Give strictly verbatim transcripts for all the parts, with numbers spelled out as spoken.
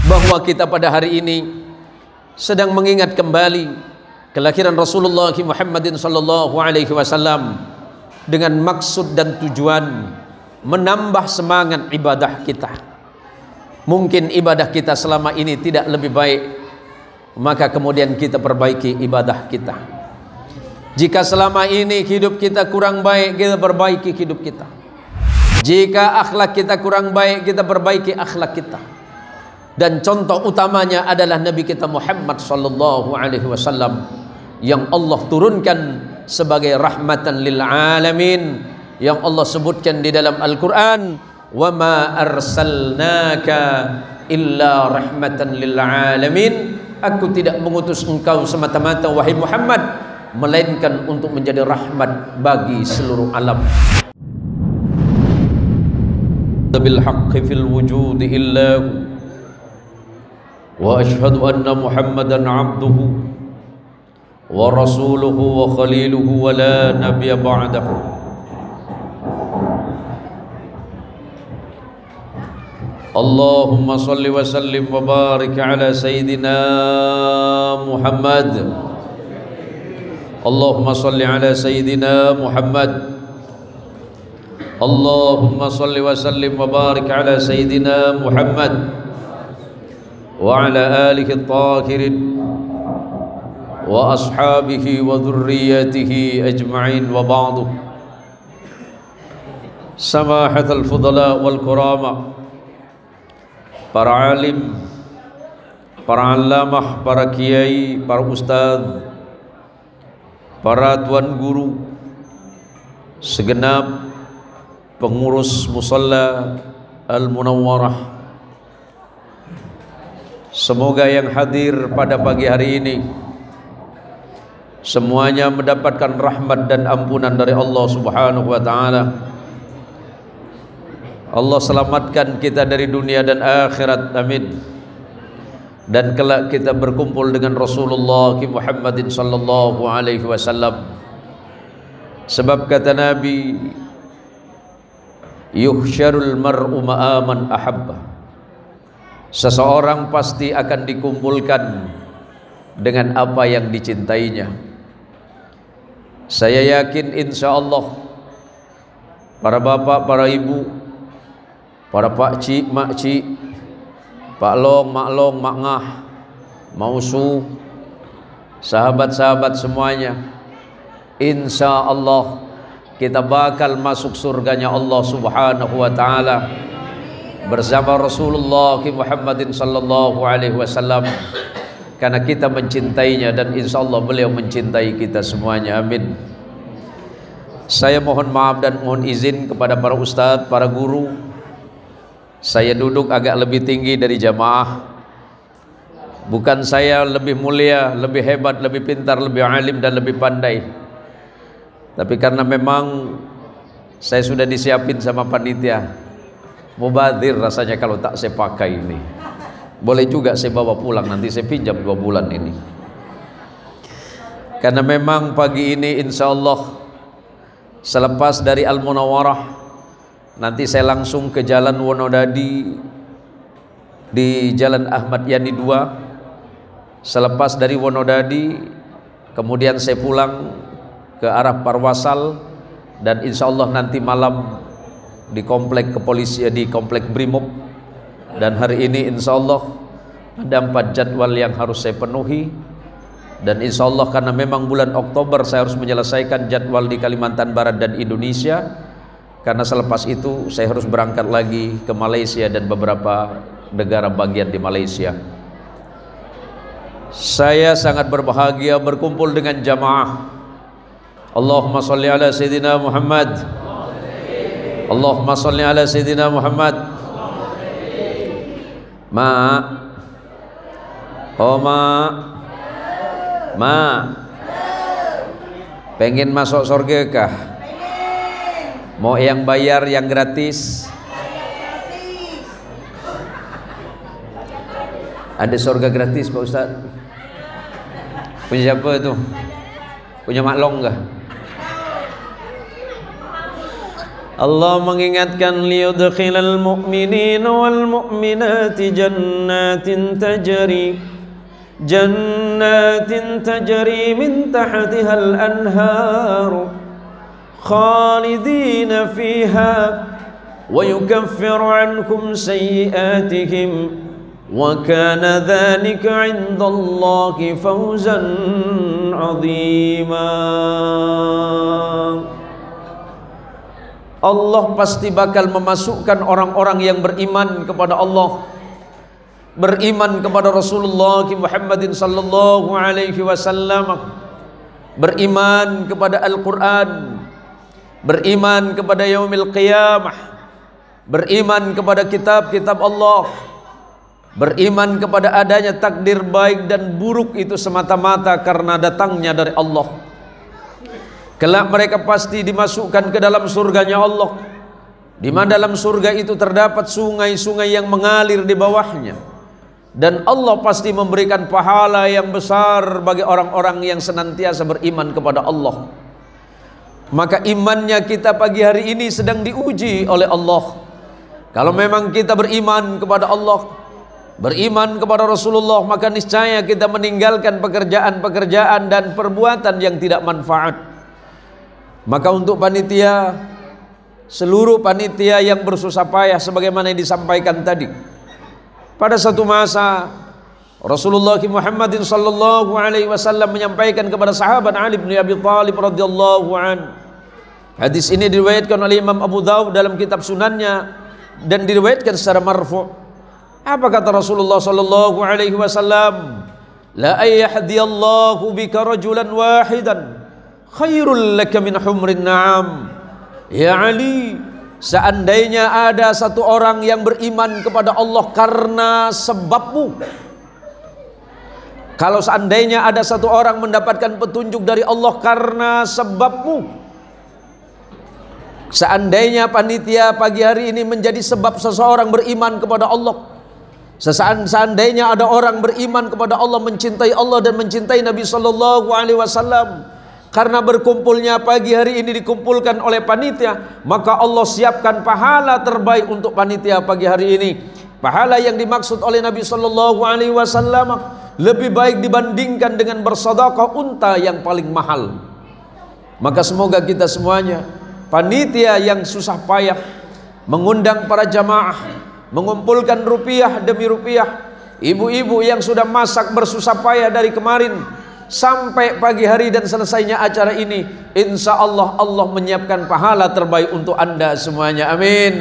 bahwa kita pada hari ini sedang mengingat kembali kelahiran Rasulullah Muhammadin sallallahu alaihi wasallam dengan maksud dan tujuan menambah semangat ibadah kita. Mungkin ibadah kita selama ini tidak lebih baik, maka kemudian kita perbaiki ibadah kita. Jika selama ini hidup kita kurang baik, kita perbaiki hidup kita. Jika akhlak kita kurang baik, kita perbaiki akhlak kita. Dan contoh utamanya adalah Nabi kita Muhammad sallallahu alaihi wasallam yang Allah turunkan sebagai rahmatan lil alamin, yang Allah sebutkan di dalam Al-Qur'an, "Wa ma arsalnaka illa rahmatan lil alamin." Aku tidak mengutus engkau semata-mata wahai Muhammad, melainkan untuk menjadi rahmat bagi seluruh alam. Bil haqqi fil wujudi illa wa ashhadu anna Muhammadan abduhu wa rasuluhu wa khaliluhu wa la nabiyya ba'dahu. Allahumma salli wa sallim wa barik ala sayyidina Muhammad. Allahumma salli ala sayyidina Muhammad. Allahumma salli wa sallim wa barik ala sayyidina Muhammad wa ala alihi at-tahirin wa ashabihi wa dhurriyyatihi ajma'in, wa ba'du. Samahatul fudala wal kurama, para alim, para alamah, para kiai, para ustadz, para tuan guru, segenap pengurus musalla Al-Munawwarah, semoga yang hadir pada pagi hari ini semuanya mendapatkan rahmat dan ampunan dari Allah Subhanahu wa taala. Allah selamatkan kita dari dunia dan akhirat, amin. Dan kelak kita berkumpul dengan Rasulullah Muhammadin sallallahu alaihi wasallam. Sebab kata Nabi, yuhsyarul mar'u ma'aman ahabba. Seseorang pasti akan dikumpulkan dengan apa yang dicintainya. Saya yakin insya Allah para bapak, para ibu, para pakcik, makcik, pak long, mak long, mak ngah, mausu, sahabat-sahabat semuanya, insya Allah kita bakal masuk surganya Allah Subhanahu wa taala bersama Rasulullah Muhammadin sallallahu alaihi wasallam, karena kita mencintainya dan insya Allah beliau mencintai kita semuanya, amin. Saya mohon maaf dan mohon izin kepada para ustadz, para guru. Saya duduk agak lebih tinggi dari jamaah. Bukan saya lebih mulia, lebih hebat, lebih pintar, lebih alim dan lebih pandai, tapi karena memang saya sudah disiapin sama panitia. Mubadir rasanya kalau tak saya pakai ini. Boleh juga saya bawa pulang, nanti saya pinjam dua bulan ini. Karena memang pagi ini insya Allah selepas dari Al-Munawwarah, nanti saya langsung ke Jalan Wonodadi di Jalan Ahmad Yani dua. Selepas dari Wonodadi, kemudian saya pulang ke arah Parwasal, dan insya Allah nanti malam di komplek kepolisian, di komplek Brimob. Dan hari ini insya Allah ada empat jadwal yang harus saya penuhi, dan insya Allah karena memang bulan Oktober saya harus menyelesaikan jadwal di Kalimantan Barat dan Indonesia, karena selepas itu saya harus berangkat lagi ke Malaysia dan beberapa negara bagian di Malaysia. Saya sangat berbahagia berkumpul dengan jamaah. Allahumma salli ala Sayyidina Muhammad. Allahumma salli ala Sayyidina Muhammad. Ma Oh ma Ma pengen masuk surga kah? Mau yang bayar, yang gratis? Ada surga gratis Pak Ustaz? Punya siapa itu? Punya maklong kah? Allah mengingatkan liyudkhilal mu'minina wal mu'minati jannatin tajri jannatin tajri min tahtihal anharu khalidina fiha wa yukaffiru ankum sayyi'atihim wa kana dhalika 'indallahi fawzan 'azima. Allah pasti bakal memasukkan orang-orang yang beriman kepada Allah, beriman kepada Rasulullah Muhammadin sallallahu alaihi wasallam, beriman kepada Al-Quran, beriman kepada yaumil qiyamah, beriman kepada kitab-kitab Allah, beriman kepada adanya takdir baik dan buruk itu semata-mata karena datangnya dari Allah. Kelak mereka pasti dimasukkan ke dalam surganya Allah, di mana dalam surga itu terdapat sungai-sungai yang mengalir di bawahnya, dan Allah pasti memberikan pahala yang besar bagi orang-orang yang senantiasa beriman kepada Allah. Maka imannya kita pagi hari ini sedang diuji oleh Allah. Kalau memang kita beriman kepada Allah, beriman kepada Rasulullah, maka niscaya kita meninggalkan pekerjaan-pekerjaan dan perbuatan yang tidak manfaat. Maka untuk panitia, seluruh panitia yang bersusah payah sebagaimana yang disampaikan tadi, pada satu masa Rasulullah Muhammadin sallallahu alaihi wasallam menyampaikan kepada sahabat Ali bin Abi Thalib radhiyallahu an. Hadis ini diriwayatkan oleh Imam Abu Dawud dalam kitab sunannya dan diriwayatkan secara marfu'. Apa kata Rasulullah sallallahu alaihi wasallam? La ayyahdiyallahu bika rajulan wahidan khairul laka min humrin na'am. Ya Ali, seandainya ada satu orang yang beriman kepada Allah karena sebabmu, kalau seandainya ada satu orang mendapatkan petunjuk dari Allah karena sebabmu, seandainya panitia pagi hari ini menjadi sebab seseorang beriman kepada Allah, seandainya ada orang beriman kepada Allah, mencintai Allah dan mencintai Nabi sallallahu alaihi wasallam, karena berkumpulnya pagi hari ini dikumpulkan oleh panitia, maka Allah siapkan pahala terbaik untuk panitia pagi hari ini. Pahala yang dimaksud oleh Nabi sallallahu alaihi wasallam lebih baik dibandingkan dengan bersedekah unta yang paling mahal. Maka semoga kita semuanya, panitia yang susah payah mengundang para jamaah, mengumpulkan rupiah demi rupiah, ibu-ibu yang sudah masak bersusah payah dari kemarin sampai pagi hari dan selesainya acara ini, insya Allah Allah menyiapkan pahala terbaik untuk anda semuanya, amin.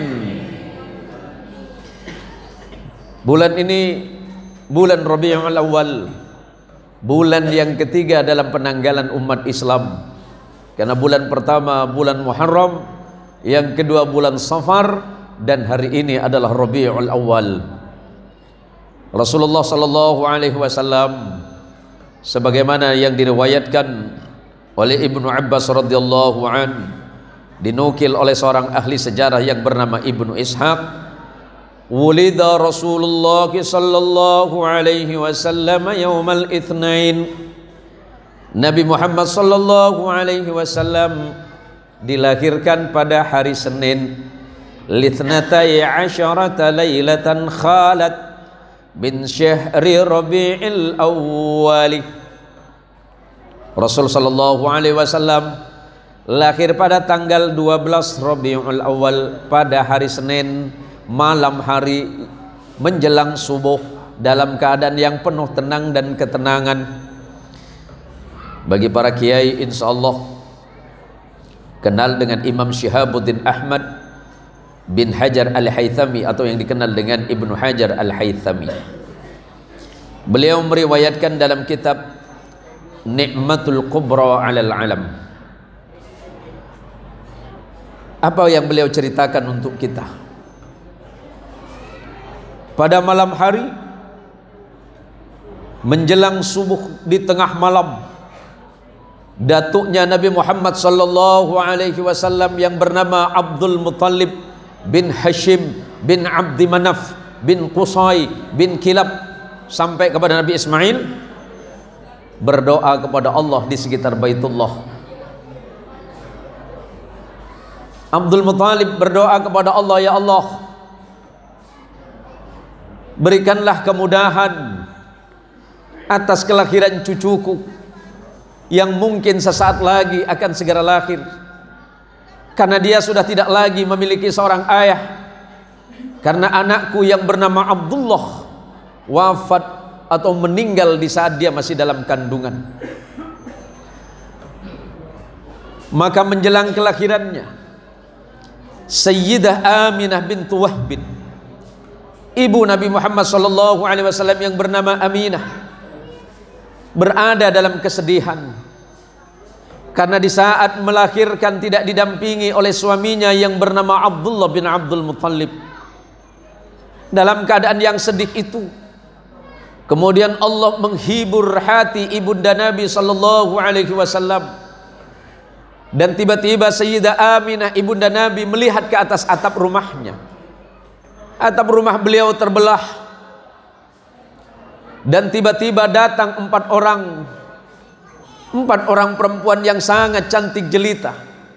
Bulan ini bulan Rabiul Awal, bulan yang ketiga dalam penanggalan umat Islam. Karena bulan pertama bulan Muharram, yang kedua bulan Safar, dan hari ini adalah Rabiul Awal. Rasulullah sallallahu alaihi wasallam sebagaimana yang diriwayatkan oleh Ibnu Abbas radhiyallahu an, dinukil oleh seorang ahli sejarah yang bernama Ibnu Ishaq, wulida Rasulullah sallallahu alaihi wasallam yaumal itsnain. Nabi Muhammad sallallahu alaihi wasallam dilahirkan pada hari Senin, litnatai asyarata lailatan khalat bin syahri Rabiul Awwal. Rasul sallallahu alaihi wasallam lahir pada tanggal dua belas Rabiul Awal pada hari Senin, malam hari menjelang subuh, dalam keadaan yang penuh tenang dan ketenangan. Bagi para kiai insyaallah kenal dengan Imam Syihabuddin Ahmad bin Hajar Al-Haythami atau yang dikenal dengan Ibnu Hajar Al-Haythami. Beliau meriwayatkan dalam kitab Ni'matul Kubra 'alal Alam. Apa yang beliau ceritakan untuk kita? Pada malam hari menjelang subuh di tengah malam, datuknya Nabi Muhammad sallallahu alaihi wasallam yang bernama Abdul Muttalib bin Hashim bin Abdi Manaf bin Qusay bin Kilab sampai kepada Nabi Ismail, berdoa kepada Allah di sekitar Baitullah. Abdul Muthalib berdoa kepada Allah, ya Allah, berikanlah kemudahan atas kelahiran cucuku yang mungkin sesaat lagi akan segera lahir, karena dia sudah tidak lagi memiliki seorang ayah, karena anakku yang bernama Abdullah wafat atau meninggal di saat dia masih dalam kandungan. Maka menjelang kelahirannya, Sayyidah Aminah bintu Wahb, ibu Nabi Muhammad sallallahu alaihi wasallam yang bernama Aminah, berada dalam kesedihan karena di saat melahirkan tidak didampingi oleh suaminya yang bernama Abdullah bin Abdul Muthalib. Dalam keadaan yang sedih itu, kemudian Allah menghibur hati ibunda Nabi sallallahu alaihi wasallam, dan tiba-tiba Sayyidah Aminah ibunda Nabi melihat ke atas atap rumahnya. Atap rumah beliau terbelah, dan tiba-tiba datang empat orang empat orang perempuan yang sangat cantik jelita,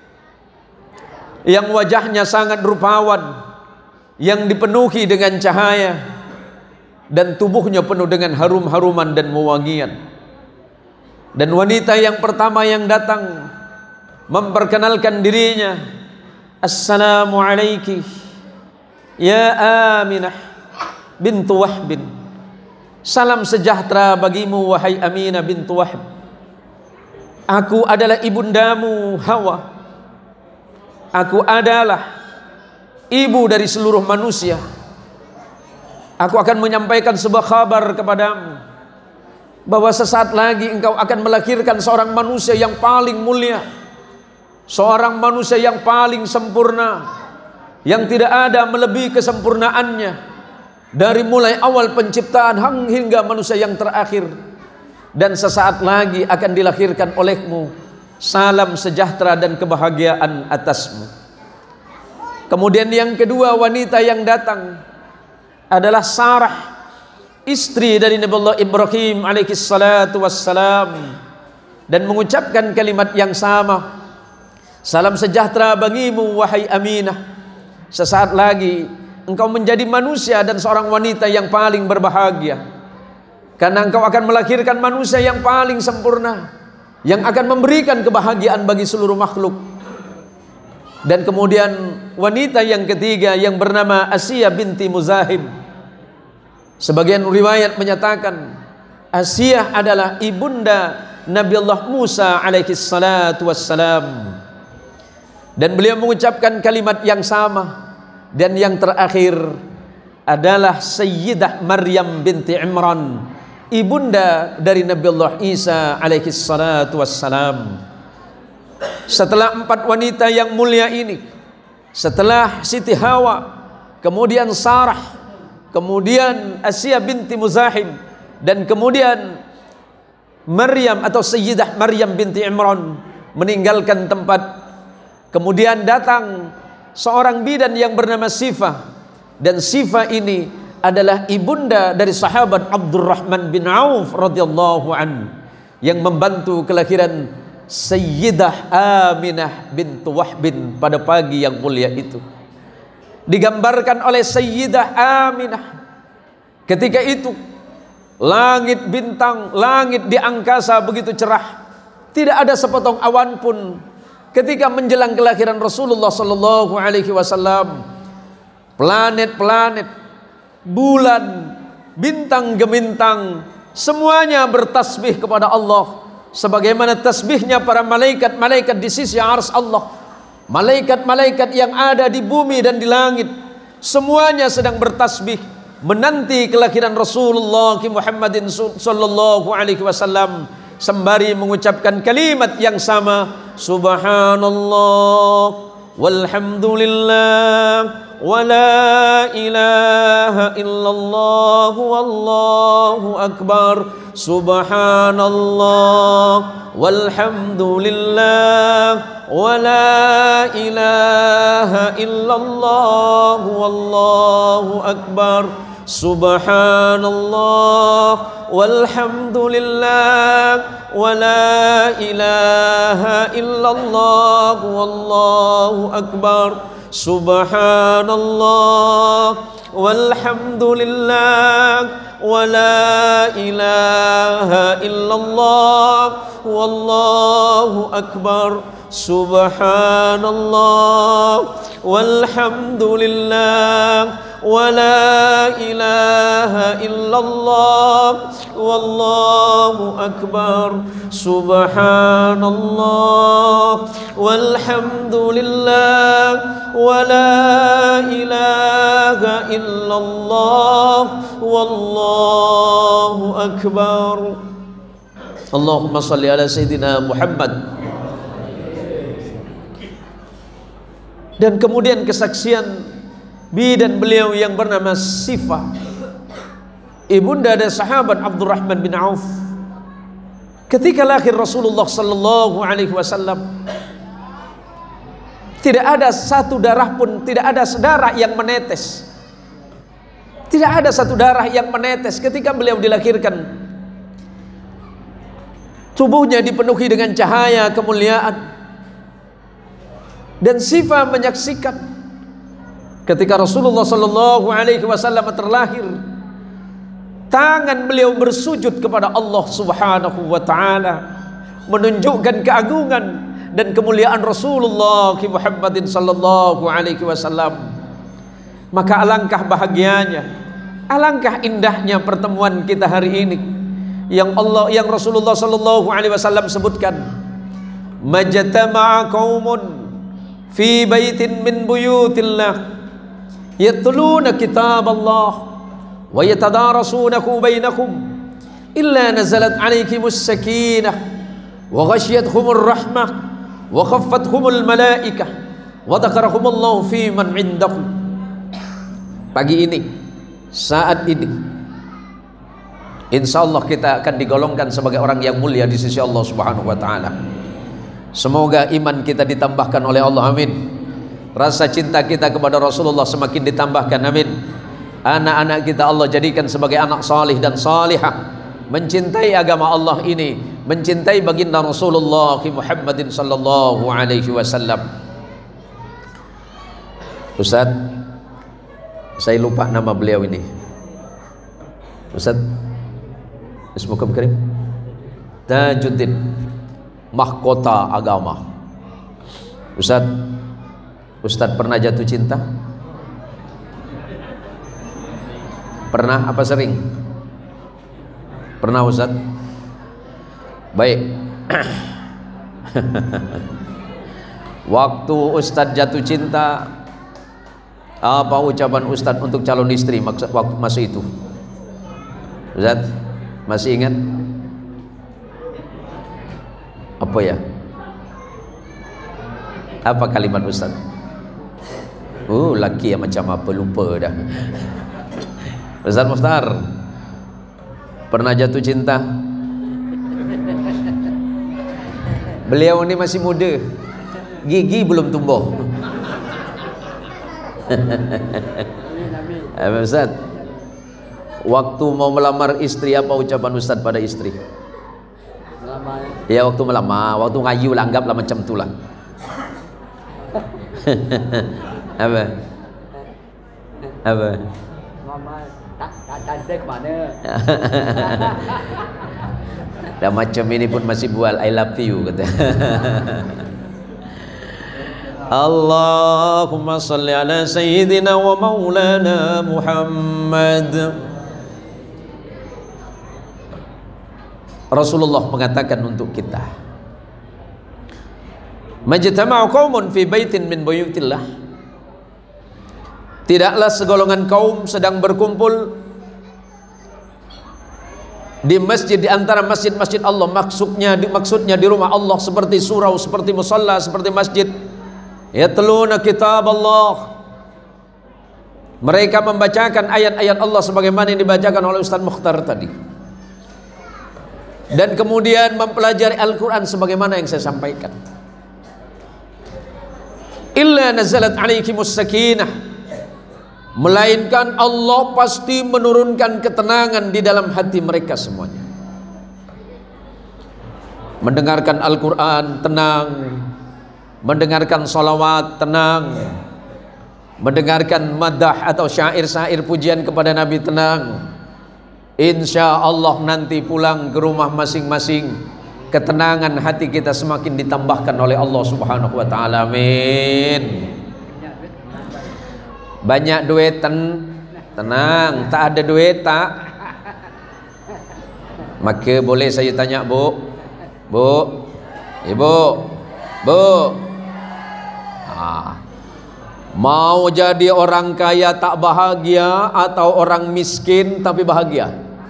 yang wajahnya sangat rupawan, yang dipenuhi dengan cahaya, dan tubuhnya penuh dengan harum-haruman dan wewangian. Dan wanita yang pertama yang datang memperkenalkan dirinya, Assalamualaikum ya Aminah bintu Wahb, salam sejahtera bagimu wahai Aminah bintu Wahb. Aku adalah ibundamu Hawa, aku adalah ibu dari seluruh manusia. Aku akan menyampaikan sebuah kabar kepadamu, bahwa sesaat lagi engkau akan melahirkan seorang manusia yang paling mulia, seorang manusia yang paling sempurna, yang tidak ada melebihi kesempurnaannya dari mulai awal penciptaan hingga manusia yang terakhir. Dan sesaat lagi akan dilahirkan olehmu, salam sejahtera dan kebahagiaan atasmu. Kemudian yang kedua, wanita yang datang adalah Sarah, istri dari Nabi Allah Ibrahim alaihi salatu wassalam, dan mengucapkan kalimat yang sama, salam sejahtera bagimu wahai Aminah, sesaat lagi engkau menjadi manusia dan seorang wanita yang paling berbahagia, karena engkau akan melahirkan manusia yang paling sempurna, yang akan memberikan kebahagiaan bagi seluruh makhluk. Dan kemudian wanita yang ketiga yang bernama Asiyah binti Muzahim, sebagian riwayat menyatakan Asiyah adalah ibunda Nabi Allah Musa alaihi salatu wassalam, dan beliau mengucapkan kalimat yang sama. Dan yang terakhir adalah Sayyidah Maryam binti Imran, ibunda dari Nabi Allah Isa alaihi salatu wassalam. Setelah empat wanita yang mulia ini, setelah Siti Hawa, kemudian Sarah, kemudian Asiyah binti Muzahim, dan kemudian Maryam atau Sayyidah Maryam binti Imran meninggalkan tempat, kemudian datang seorang bidan yang bernama Sifah. Dan Sifah ini adalah ibunda dari sahabat Abdurrahman bin Auf radhiyallahu an, yang membantu kelahiran Sayyidah Aminah bintu Wahb pada pagi yang mulia itu. Digambarkan oleh Sayyidah Aminah, ketika itu langit bintang, langit di angkasa begitu cerah, tidak ada sepotong awan pun. Ketika menjelang kelahiran Rasulullah sallallahu alaihi wasallam, planet-planet, bulan, bintang gemintang, semuanya bertasbih kepada Allah, sebagaimana tasbihnya para malaikat-malaikat di sisi arsy Allah. Malaikat-malaikat yang ada di bumi dan di langit, semuanya sedang bertasbih menanti kelahiran Rasulullah Muhammadin sallallahu alaihi wasallam, sembari mengucapkan kalimat yang sama, Subhanallah walhamdulillah wa la ilaha illallah wallahu akbar. Subhanallah walhamdulillah wa la ilaha illallah wallahu akbar. subhanallah walhamdulillah wa la ilaha illallah wallahu akbar. Subhanallah walhamdulillah wa la ilaha illallah wallahu akbar. Subhanallah walhamdulillah wa la ilaha illallah wallahu akbar. Subhanallah walhamdulillah wa la ilaha illallah wallahu akbar. Allahumma salli ala Sayyidina Muhammad. Dan kemudian kesaksian bidan beliau yang bernama Sifah, ibunda dari sahabat Abdurrahman bin Auf. Ketika lahir Rasulullah sallallahu alaihi wasallam, tidak ada satu darah pun, tidak ada darah yang menetes. Tidak ada satu darah yang menetes ketika beliau dilahirkan. Tubuhnya dipenuhi dengan cahaya kemuliaan. Dan Sifah menyaksikan ketika Rasulullah sallallahu alaihi wasallam terlahir, tangan beliau bersujud kepada Allah Subhanahu wa taala, menunjukkan keagungan dan kemuliaan Rasulullah Muhammadin sallallahu alaihi wasallam. Maka alangkah bahagianya, alangkah indahnya pertemuan kita hari ini yang Allah yang Rasulullah sallallahu alaihi wasallam sebutkan, majtama'a qaumun fi baitin min buyutillah yatluna kitab Allah wa yatadarasunahu bainakum illa nazalat alaikimus sakinah wa ghashiyatuhumur rahmah wa khaffathumul malaikah wa dzakarahumullahu fi man indakum. Pagi ini, saat ini, insyaallah kita akan digolongkan sebagai orang yang mulia di sisi Allah Subhanahu wa taala. Semoga iman kita ditambahkan oleh Allah, amin. Rasa cinta kita kepada Rasulullah semakin ditambahkan, amin. Anak-anak kita Allah jadikan sebagai anak salih dan salihah, mencintai agama Allah ini, mencintai baginda Rasulullah Muhammadin sallallahu alaihi wasallam. Ustaz, saya lupa nama beliau ini. Ustaz Ismukum Karim Tajuddin, mahkota agama. Ustaz, Ustaz pernah jatuh cinta? Pernah apa sering? Pernah Ustaz? Baik. Waktu Ustaz jatuh cinta, apa ucapan Ustaz untuk calon istri waktu masa itu? Ustaz, masih ingat? Apa ya? Apa kalimat Ustaz? Oh, laki yang macam apa, lupa dah. Ustaz Mukhtar pernah jatuh cinta? Beliau ini masih muda, gigi belum tumbuh. Ustaz, waktu mau melamar istri, apa ucapan Ustaz pada istri? Ya waktu melamar, waktu ngayu lah, anggaplah macam itulah. Apa? Apa? Mama tak tak cantik mana? Dan macam ini pun masih bual I love you kata. Allahumma salli ala sayyidina wa maulana Muhammad. Rasulullah mengatakan untuk kita, majtama'u qaumun fi baitin min buyutillah, tidaklah segolongan kaum sedang berkumpul di masjid di antara masjid-masjid Allah, maksudnya di maksudnya di rumah Allah, seperti surau, seperti musalla, seperti masjid. Yatluna kitab Allah, mereka membacakan ayat-ayat Allah sebagaimana yang dibacakan oleh Ustaz Mukhtar tadi. Dan kemudian mempelajari Al-Quran sebagaimana yang saya sampaikan. Illa nazalat alaikimus sakinah, melainkan Allah pasti menurunkan ketenangan di dalam hati mereka semuanya. Mendengarkan Al-Quran tenang, mendengarkan salawat tenang, mendengarkan madah atau syair-syair pujian kepada Nabi tenang. Insya Allah nanti pulang ke rumah masing-masing, ketenangan hati kita semakin ditambahkan oleh Allah Subhanahu wa taala. Amin. Banyak duit ten tenang, tak ada duit tak, maka boleh saya tanya bu, bu, ibu, bu, ah, mau jadi orang kaya tak bahagia atau orang miskin tapi bahagia?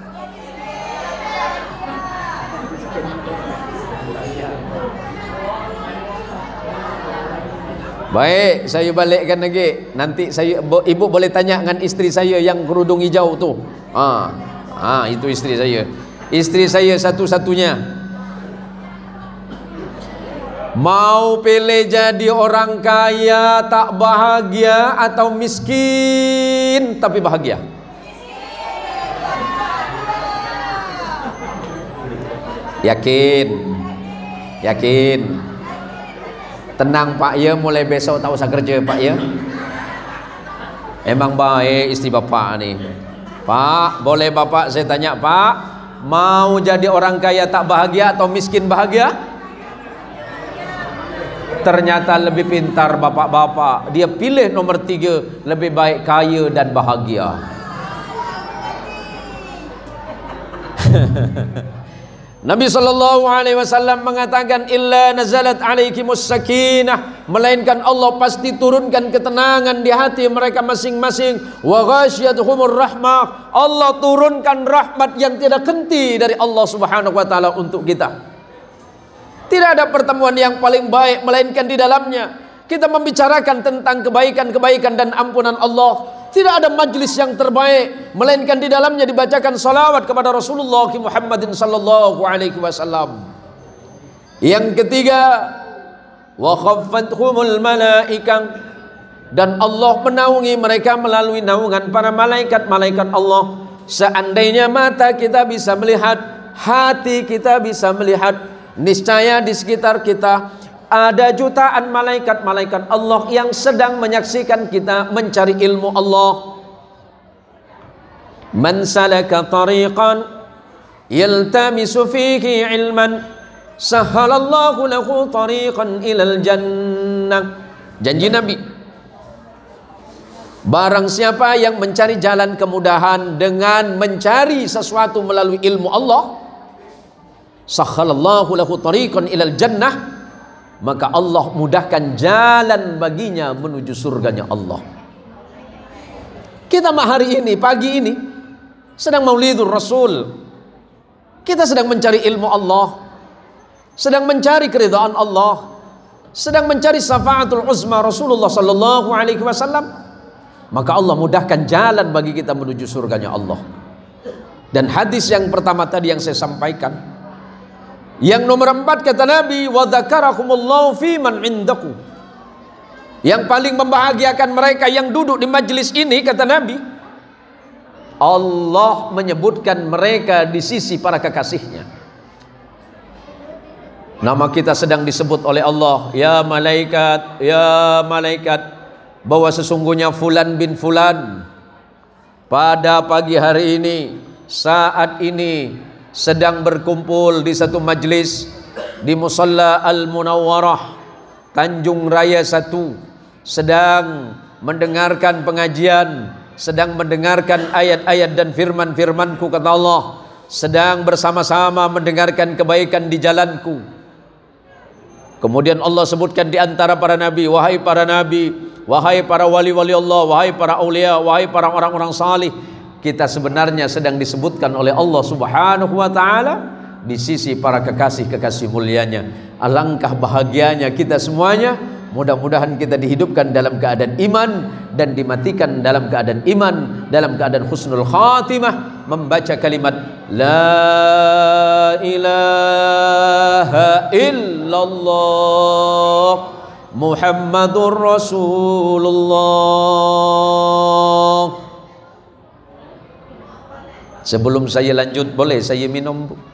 Baik, saya balikkan lagi. Nanti saya, ibu boleh tanya dengan istri saya yang kerudung hijau tu. Ah, ah itu istri saya. Istri saya satu-satunya. Mau pilih jadi orang kaya tak bahagia atau miskin tapi bahagia? Yakin? Yakin? Tenang Pak ya, mulai besok tak usah kerja Pak ya. Emang baik istri bapak nih. Pak, boleh bapak saya tanya Pak, mau jadi orang kaya tak bahagia atau miskin bahagia? Ternyata lebih pintar bapak-bapak. Dia pilih nomor tiga, lebih baik kaya dan bahagia. Nabi sallallahu alaihi wasallam mengatakan, illa nazalat alaikimus sakinah, melainkan Allah pasti turunkan ketenangan di hati mereka masing-masing. Wa ghasyiyatuhumur rahmah, Allah turunkan rahmat yang tidak henti dari Allah Subhanahu wa taala untuk kita. Tidak ada pertemuan yang paling baik melainkan di dalamnya kita membicarakan tentang kebaikan-kebaikan dan ampunan Allah. Tidak ada majlis yang terbaik melainkan di dalamnya dibacakan salawat kepada Rasulullah Muhammadin sallallahu alaihi wasallam. Yang ketiga, wa khaffathumul malaikah, dan Allah menaungi mereka melalui naungan para malaikat-malaikat Allah. Seandainya mata kita bisa melihat, hati kita bisa melihat, niscaya di sekitar kita ada jutaan malaikat-malaikat Allah yang sedang menyaksikan kita mencari ilmu Allah. Man salaka tariqan yaltamisu fihi ilman sahhalallahu lahu tariqan ilal jannah. Janji Nabi, barang siapa yang mencari jalan kemudahan dengan mencari sesuatu melalui ilmu Allah, sahhalallahu lahu tariqan ilal jannah, maka Allah mudahkan jalan baginya menuju surganya Allah. Kita hari ini, pagi ini sedang maulidur Rasul. Kita sedang mencari ilmu Allah, sedang mencari keridhaan Allah, sedang mencari syafaatul uzma Rasulullah sallallahu alaihi wasallam. Maka Allah mudahkan jalan bagi kita menuju surganya Allah. Dan hadis yang pertama tadi yang saya sampaikan, yang nomor empat kata Nabi, wa dzakarakumullahu fi man indaku, yang paling membahagiakan mereka yang duduk di majlis ini kata Nabi, Allah menyebutkan mereka di sisi para kekasihnya. Nama kita sedang disebut oleh Allah, ya malaikat, ya malaikat, bahwa sesungguhnya fulan bin fulan pada pagi hari ini, saat ini sedang berkumpul di satu majlis di Musalla Al-Munawwarah Tanjung Raya satu, sedang mendengarkan pengajian, sedang mendengarkan ayat-ayat dan firman-firmanku kata Allah, sedang bersama-sama mendengarkan kebaikan di jalanku. Kemudian Allah sebutkan di antara para nabi, wahai para nabi, wahai para wali-wali Allah, wahai para aulia, wahai para orang-orang salih. Kita sebenarnya sedang disebutkan oleh Allah Subhanahu wa taala di sisi para kekasih-kekasih mulianya. Alangkah bahagianya kita semuanya. Mudah-mudahan kita dihidupkan dalam keadaan iman dan dimatikan dalam keadaan iman, dalam keadaan husnul khatimah, membaca kalimat la ilaha illallah Muhammadur Rasulullah. Sebelum saya lanjut, boleh saya minum, Bu?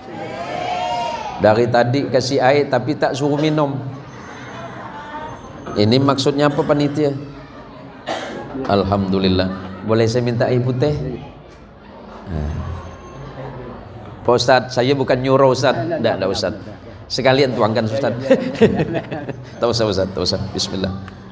Dari tadi kasih air tapi tak suruh minum. Ini maksudnya apa panitia? Alhamdulillah. Boleh saya minta air putih? Pak Ustadz, saya bukan nyuruh Ustadz. Tidak, tidak Ustadz. Sekalian tuangkan Ustadz. Tak usah Ustadz, tak usah. Bismillah.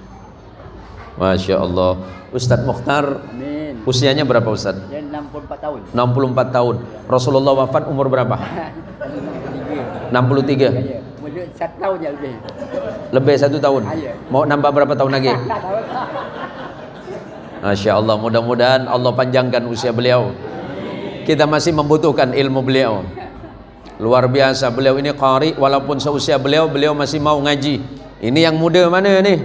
Masya Allah. Ustadz Mukhtar, Amin. usianya berapa Ustadz? Dia enam puluh empat tahun. enam puluh empat tahun. Rasulullah wafat umur berapa? enam puluh tiga. Ya, ya. Mungkin satu tahun ya lebih. Lebih satu tahun. Ya. Mau nambah berapa tahun lagi? Tak tahu. Masya Allah, mudah-mudahan Allah panjangkan usia beliau. Kita masih membutuhkan ilmu beliau. Luar biasa, beliau ini qari, walaupun seusia beliau, beliau masih mau ngaji. Ini yang muda mana nih?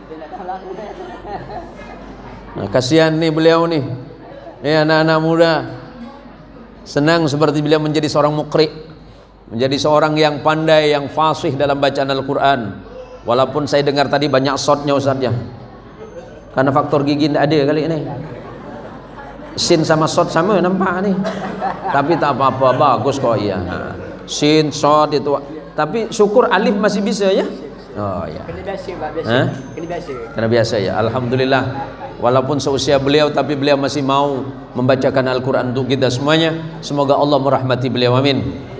Nah, kasihan nih beliau nih. Ini anak-anak muda. Senang seperti beliau menjadi seorang muqri, menjadi seorang yang pandai, yang fasih dalam bacaan Al-Quran. Walaupun saya dengar tadi banyak shotnya Ustaz ya, karena faktor gigi tidak ada kali ini. Sin sama shot sama nampak nih. Tapi tak apa-apa, bagus kok ya. Nah, sin, shot itu. Tapi syukur alif masih bisa ya. Oh ya. Kena biasa, Pak, biasa. Hah? Kena biasa. Karena biasa ya. Alhamdulillah. Walaupun seusia beliau, tapi beliau masih mau membacakan Al-Quran untuk kita semuanya. Semoga Allah merahmati beliau. Amin.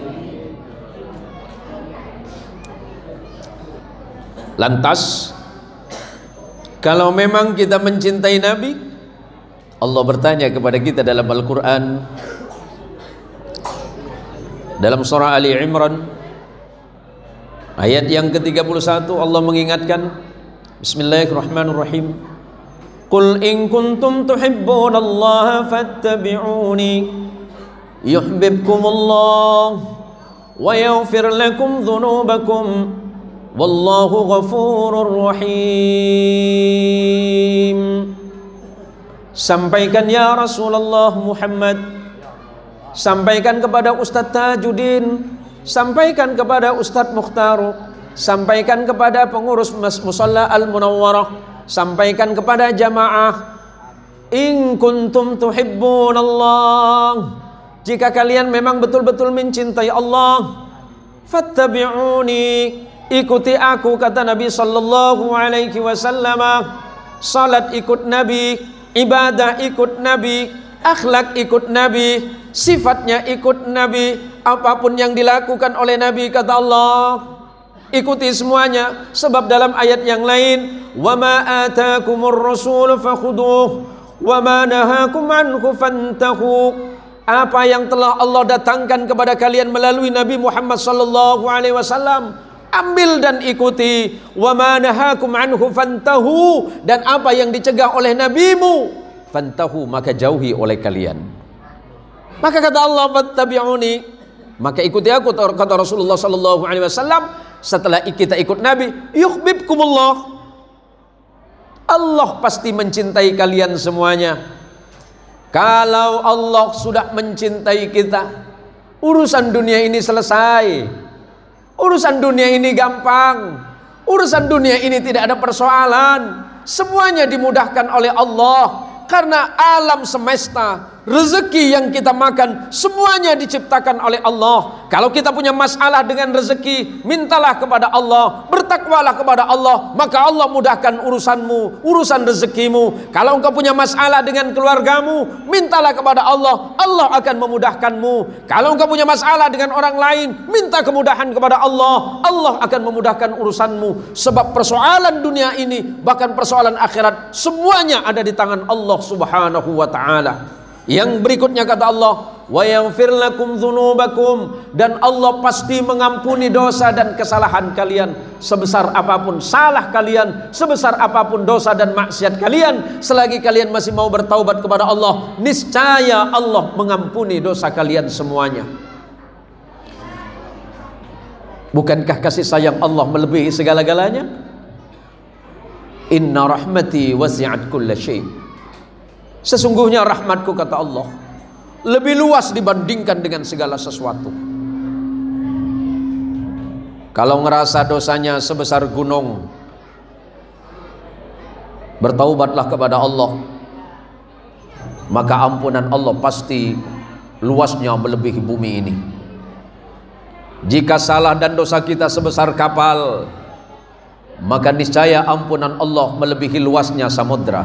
Lantas, kalau memang kita mencintai Nabi, Allah bertanya kepada kita dalam Al-Quran, dalam surah Ali Imran ayat yang ke tiga puluh satu, Allah mengingatkan, Bismillahirrahmanirrahim, Qul in kuntum tuhibbunallaha fattabi'uni yuhibbukumullah wa yaghfir lakum dhunubakum wallahu ghafurur rahim. Sampaikan ya Rasulullah Muhammad, sampaikan kepada Ustadz Tajuddin, sampaikan kepada Ustadz Mukhtar, sampaikan kepada pengurus Musalla Al-Munawwarah, sampaikan kepada jamaah, in kuntum tuhibbunallah, jika kalian memang betul-betul mencintai Allah, fattabi'uni, ikuti aku, kata Nabi sallallahu alaihi wasallam. Salat ikut Nabi, ibadah ikut Nabi, akhlak ikut Nabi, sifatnya ikut Nabi, apapun yang dilakukan oleh Nabi, kata Allah, ikuti semuanya. Sebab dalam ayat yang lain, wa ma atakumur rasul fakhuduh wa ma nahakum anhu fantahu, apa yang telah Allah datangkan kepada kalian melalui Nabi Muhammad sallallahu alaihi wasallam, ambil dan ikuti. Wa ma nahakum anhu fantahu, dan apa yang dicegah oleh nabimu, fantahu, maka jauhi oleh kalian. Maka kata Allah, fattabi'uni, maka ikuti aku, kata Rasulullah sallallahu alaihi wasallam. Setelah kita ikut Nabi, yuhibbukumullah, Allah pasti mencintai kalian semuanya. Kalau Allah sudah mencintai kita, urusan dunia ini selesai. Urusan dunia ini gampang. Urusan dunia ini tidak ada persoalan. Semuanya dimudahkan oleh Allah. Karena alam semesta, rezeki yang kita makan, semuanya diciptakan oleh Allah. Kalau kita punya masalah dengan rezeki, mintalah kepada Allah, bertakwalah kepada Allah, maka Allah mudahkan urusanmu, urusan rezekimu. Kalau engkau punya masalah dengan keluargamu, mintalah kepada Allah, Allah akan memudahkanmu. Kalau engkau punya masalah dengan orang lain, minta kemudahan kepada Allah, Allah akan memudahkan urusanmu. Sebab persoalan dunia ini, bahkan persoalan akhirat, semuanya ada di tangan Allah subhanahu wa ta'ala. Yang berikutnya kata Allah, wa yaghfir lakum dzunubakum, dan Allah pasti mengampuni dosa dan kesalahan kalian. Sebesar apapun salah kalian, sebesar apapun dosa dan maksiat kalian, selagi kalian masih mau bertaubat kepada Allah, niscaya Allah mengampuni dosa kalian semuanya. Bukankah kasih sayang Allah melebihi segala-galanya? Inna rahmati wasi'at kulla syai', sesungguhnya rahmatku, kata Allah, lebih luas dibandingkan dengan segala sesuatu. Kalau ngerasa dosanya sebesar gunung, bertaubatlah kepada Allah, maka ampunan Allah pasti luasnya melebihi bumi ini. Jika salah dan dosa kita sebesar kapal, maka niscaya ampunan Allah melebihi luasnya samudra.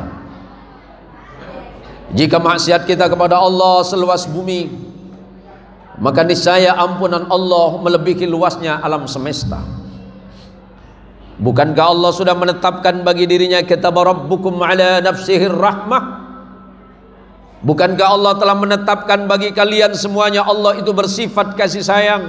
Jika maksiat kita kepada Allah seluas bumi, maka niscaya ampunan Allah melebihi luasnya alam semesta. Bukankah Allah sudah menetapkan bagi dirinya, kataba rabbukum ala nafsihir rahmah? Bukankah Allah telah menetapkan bagi kalian semuanya Allah itu bersifat kasih sayang?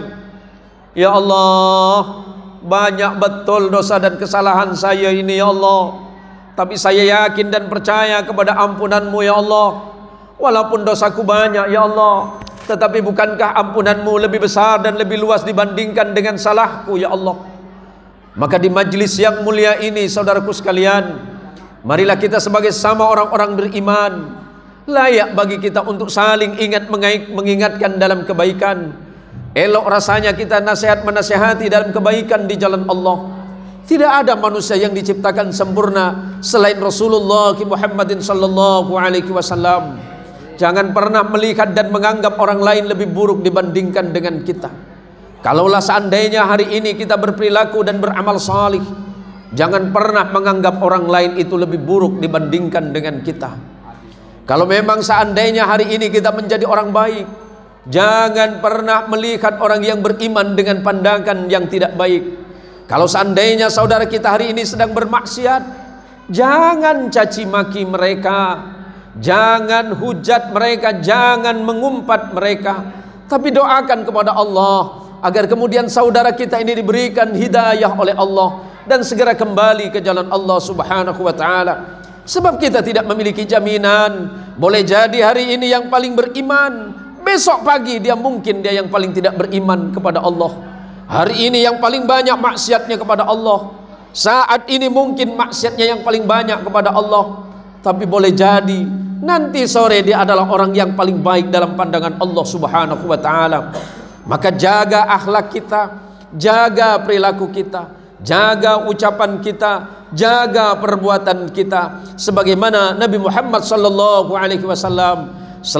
Ya Allah, banyak betul dosa dan kesalahan saya ini ya Allah, tapi saya yakin dan percaya kepada ampunan-Mu ya Allah. Walaupun dosaku banyak ya Allah, tetapi bukankah ampunan-Mu lebih besar dan lebih luas dibandingkan dengan salahku ya Allah? Maka di majlis yang mulia ini, saudaraku sekalian, marilah kita sebagai sama orang-orang beriman, layak bagi kita untuk saling ingat mengingatkan dalam kebaikan. Elok rasanya kita nasihat menasihati dalam kebaikan di jalan Allah. Tidak ada manusia yang diciptakan sempurna selain Rasulullah Muhammadin sallallahu alaihi wasallam. Jangan pernah melihat dan menganggap orang lain lebih buruk dibandingkan dengan kita. Kalaulah seandainya hari ini kita berperilaku dan beramal salih, jangan pernah menganggap orang lain itu lebih buruk dibandingkan dengan kita. Kalau memang seandainya hari ini kita menjadi orang baik, jangan pernah melihat orang yang beriman dengan pandangan yang tidak baik. Kalau seandainya saudara kita hari ini sedang bermaksiat, jangan caci maki mereka, jangan hujat mereka, jangan mengumpat mereka, tapi doakan kepada Allah agar kemudian saudara kita ini diberikan hidayah oleh Allah dan segera kembali ke jalan Allah Subhanahu wa taala. Sebab kita tidak memiliki jaminan, boleh jadi hari ini yang paling beriman, besok pagi dia mungkin dia yang paling tidak beriman kepada Allah. Hari ini yang paling banyak maksiatnya kepada Allah, saat ini mungkin maksiatnya yang paling banyak kepada Allah, tapi boleh jadi nanti sore dia adalah orang yang paling baik dalam pandangan Allah Subhanahu wa taala. Maka jaga akhlak kita, jaga perilaku kita, jaga ucapan kita, jaga perbuatan kita, sebagaimana Nabi Muhammad sallallahu alaihi wasallam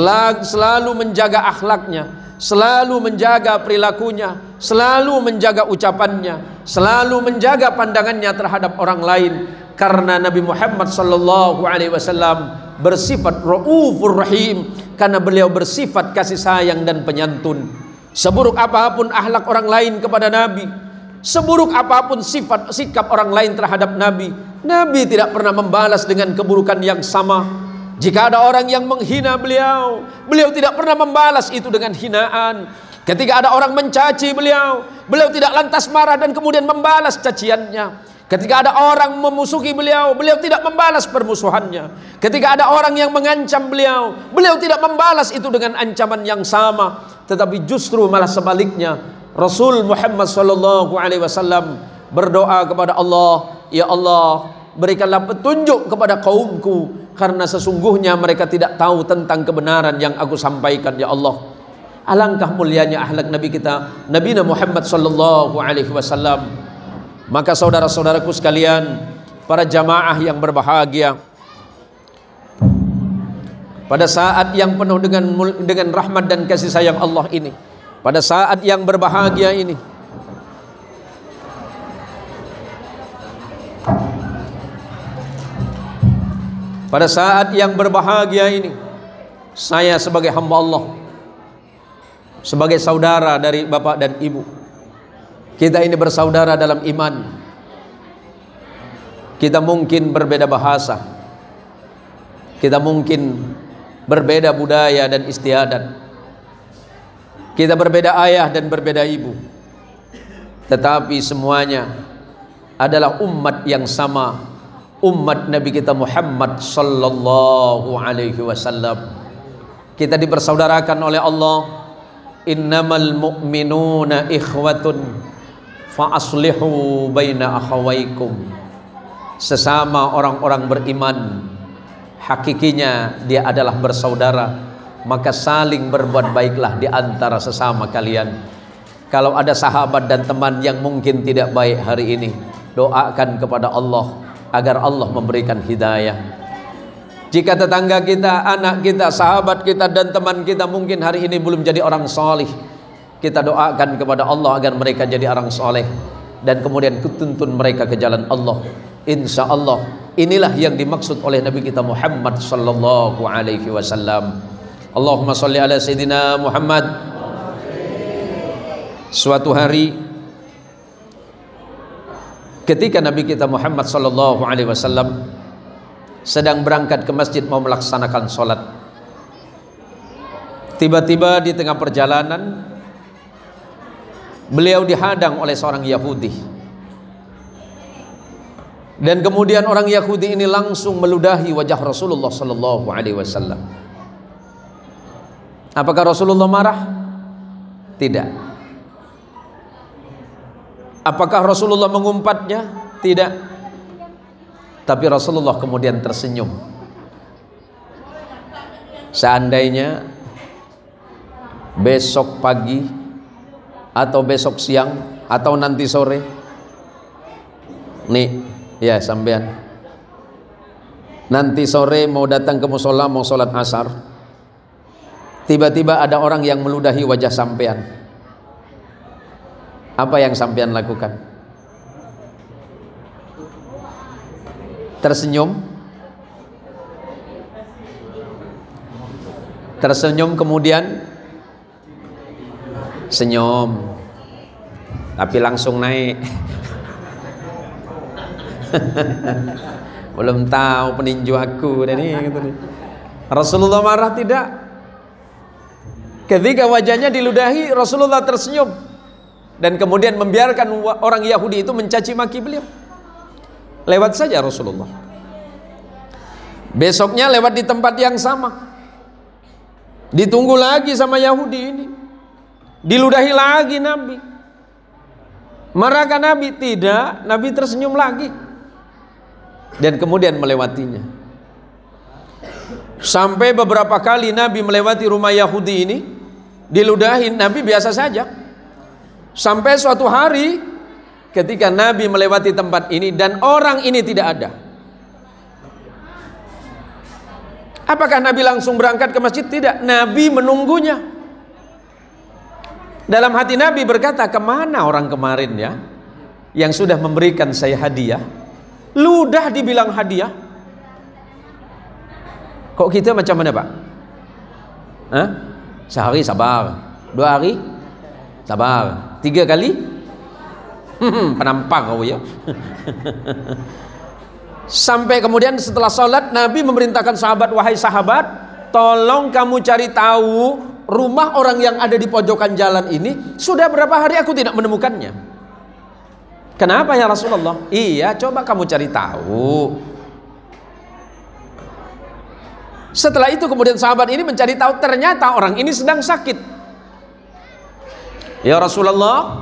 selalu menjaga akhlaknya, selalu menjaga perilakunya, selalu menjaga ucapannya, selalu menjaga pandangannya terhadap orang lain, karena Nabi Muhammad sallallahu alaihi wasallam bersifat Raufur Rahim, karena beliau bersifat kasih sayang dan penyantun. Seburuk apapun akhlak orang lain kepada Nabi, seburuk apapun sifat sikap orang lain terhadap Nabi, Nabi tidak pernah membalas dengan keburukan yang sama. Jika ada orang yang menghina beliau, beliau tidak pernah membalas itu dengan hinaan. Ketika ada orang mencaci beliau, beliau tidak lantas marah dan kemudian membalas caciannya. Ketika ada orang memusuhi beliau, beliau tidak membalas permusuhannya. Ketika ada orang yang mengancam beliau, beliau tidak membalas itu dengan ancaman yang sama, tetapi justru malah sebaliknya. Rasul Muhammad sallallahu alaihi wasallam berdoa kepada Allah, ya Allah, berikanlah petunjuk kepada kaumku, karena sesungguhnya mereka tidak tahu tentang kebenaran yang aku sampaikan, ya Allah. Alangkah mulianya akhlak Nabi kita, Nabi Muhammad sallallahu alaihi wasallam. Maka saudara-saudaraku sekalian, para jamaah yang berbahagia, pada saat yang penuh dengan dengan rahmat dan kasih sayang Allah ini, pada saat yang berbahagia ini, pada saat yang berbahagia ini, saya sebagai hamba Allah, sebagai saudara dari bapak dan ibu, kita ini bersaudara dalam iman. Kita mungkin berbeda bahasa, kita mungkin berbeda budaya dan istiadat, kita berbeda ayah dan berbeda ibu, tetapi semuanya adalah umat yang sama, umat Nabi kita Muhammad sallallahu alaihi wasallam. Kita dipersaudarakan oleh Allah. Innamal mu'minuna ikhwatun fa aslihu baina akhawaikum. Sesama orang-orang beriman, hakikinya dia adalah bersaudara, maka saling berbuat baiklah di antara sesama kalian. Kalau ada sahabat dan teman yang mungkin tidak baik hari ini, doakan kepada Allah agar Allah memberikan hidayah. Jika tetangga kita, anak kita, sahabat kita dan teman kita mungkin hari ini belum jadi orang soleh, kita doakan kepada Allah agar mereka jadi orang soleh dan kemudian tuntun mereka ke jalan Allah. Insya Allah inilah yang dimaksud oleh Nabi kita Muhammad sallallahu alaihi wasallam. Allahumma sholli ala Sayyidina Muhammad. Suatu hari ketika Nabi kita Muhammad sallallahu alaihi wasallam sedang berangkat ke masjid mau melaksanakan sholat, tiba-tiba di tengah perjalanan beliau dihadang oleh seorang Yahudi, dan kemudian orang Yahudi ini langsung meludahi wajah Rasulullah sallallahu alaihi wasallam. Apakah Rasulullah marah? Tidak. Apakah Rasulullah mengumpatnya? Tidak. Tapi Rasulullah kemudian tersenyum. Seandainya besok pagi atau besok siang atau nanti sore, nih ya sampean, nanti sore mau datang ke musola mau sholat asar, tiba-tiba ada orang yang meludahi wajah sampean, apa yang sampean lakukan? Tersenyum, tersenyum kemudian senyum, tapi langsung naik. Belum tahu peninju aku dan ini gitu nih. Rasulullah marah? Tidak. Ketika wajahnya diludahi, Rasulullah tersenyum dan kemudian membiarkan orang Yahudi itu mencaci maki beliau. Lewat saja Rasulullah. Besoknya lewat di tempat yang sama, ditunggu lagi sama Yahudi ini, diludahi lagi Nabi. Marahkah Nabi? Tidak. Nabi tersenyum lagi dan kemudian melewatinya. Sampai beberapa kali Nabi melewati rumah Yahudi ini, diludahin, Nabi biasa saja. Sampai suatu hari ketika Nabi melewati tempat ini dan orang ini tidak ada, apakah Nabi langsung berangkat ke masjid? Tidak. Nabi menunggunya. Dalam hati Nabi berkata, kemana orang kemarin ya yang sudah memberikan saya hadiah? Ludah dibilang hadiah. Kok kita macam mana Pak? Hah? Sehari sabar, dua hari sabar, tiga kali Hmm, penampang kau ya. Sampai kemudian setelah sholat Nabi memerintahkan sahabat, wahai sahabat, tolong kamu cari tahu rumah orang yang ada di pojokan jalan ini. Sudah berapa hari aku tidak menemukannya. Kenapa ya Rasulullah? Iya, coba kamu cari tahu. Setelah itu kemudian sahabat ini mencari tahu, ternyata orang ini sedang sakit. Ya Rasulullah,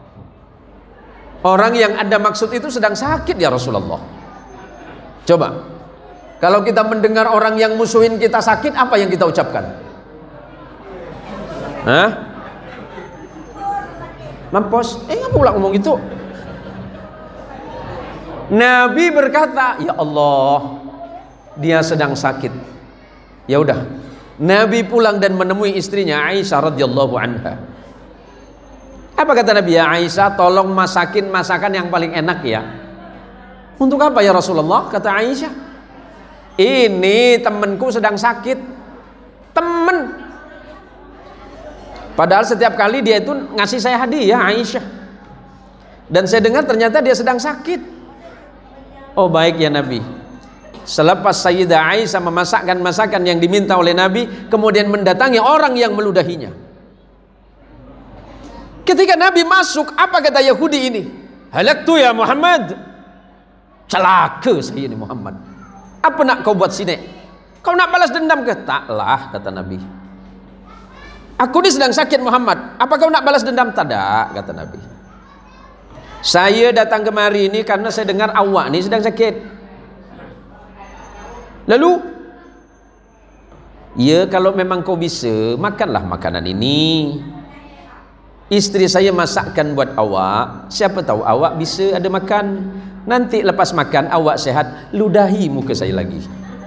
orang yang Anda maksud itu sedang sakit ya Rasulullah. Coba, kalau kita mendengar orang yang musuhin kita sakit, apa yang kita ucapkan? Hah? Mampus? Eh nggak pula ngomong gitu. Nabi berkata, ya Allah, dia sedang sakit. Ya udah, Nabi pulang dan menemui istrinya Aisyah radhiyallahu anha. Apa kata Nabi? Ya Aisyah, tolong masakin masakan yang paling enak ya. Untuk apa ya Rasulullah? Kata Aisyah, ini temanku sedang sakit. Temen, padahal setiap kali dia itu ngasih saya hadiah, Aisyah. Dan saya dengar ternyata dia sedang sakit. Oh baik ya Nabi. Selepas Sayyidah Aisyah memasakkan masakan yang diminta oleh Nabi, kemudian mendatangi orang yang meludahinya. Ketika Nabi masuk, apa kata Yahudi ini? Halaktu ya Muhammad, celaka saya ini Muhammad. Apa nak kau buat sini? Kau nak balas dendam ke? Taklah, kata Nabi. Aku ini sedang sakit Muhammad. Apa kau nak balas dendam? Tidak, kata Nabi. Saya datang kemari ini karena saya dengar awak ini sedang sakit. Lalu, ya kalau memang kau bisa, makanlah makanan ini. Istri saya masakkan buat awak. Siapa tahu awak bisa ada makan. nanti lepas makan awak sehat, ludahi muka saya lagi.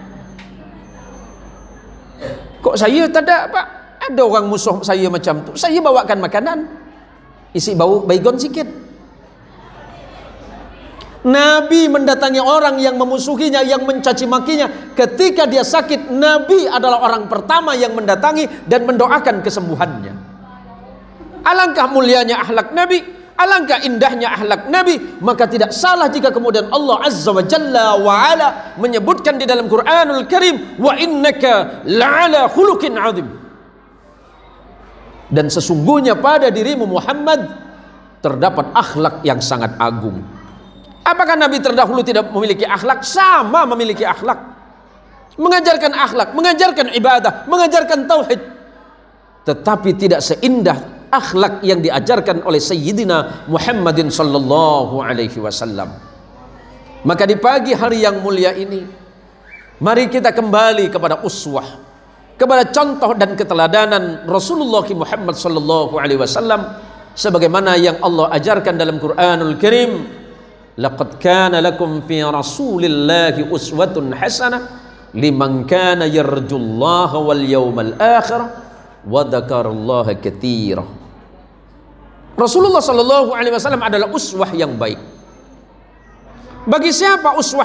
Kok saya tak ada, Pak? Ada orang musuh saya macam tu, saya bawakan makanan, isi bau baygon sikit. Nabi mendatangi orang yang memusuhinya, yang mencaci makinya. Ketika dia sakit, Nabi adalah orang pertama yang mendatangi dan mendoakan kesembuhannya. Alangkah mulianya akhlak Nabi, alangkah indahnya akhlak Nabi. Maka tidak salah jika kemudian Allah Azza wa Jalla wa Ala menyebutkan di dalam Quranul Karim, wa innaka la'ala khuluqin azim. Dan sesungguhnya pada dirimu Muhammad terdapat akhlak yang sangat agung. Apakah Nabi terdahulu tidak memiliki akhlak? Sama memiliki akhlak. Mengajarkan akhlak, mengajarkan ibadah, mengajarkan tauhid. Tetapi tidak seindah akhlak yang diajarkan oleh Sayyidina Muhammadin sallallahu alaihi wasallam. Maka di pagi hari yang mulia ini, mari kita kembali kepada uswah, kepada contoh dan keteladanan Rasulullah Muhammad sallallahu alaihi wasallam sebagaimana yang Allah ajarkan dalam Quranul Karim. Laqad kana lakum fi Rasulillahi uswatun hasanah liman kana yarjullaha wal yawmal akhir wa dzakarallaha katsira. Rasulullah sallallahu alaihi wasallam adalah uswah yang baik. Bagi siapa uswah?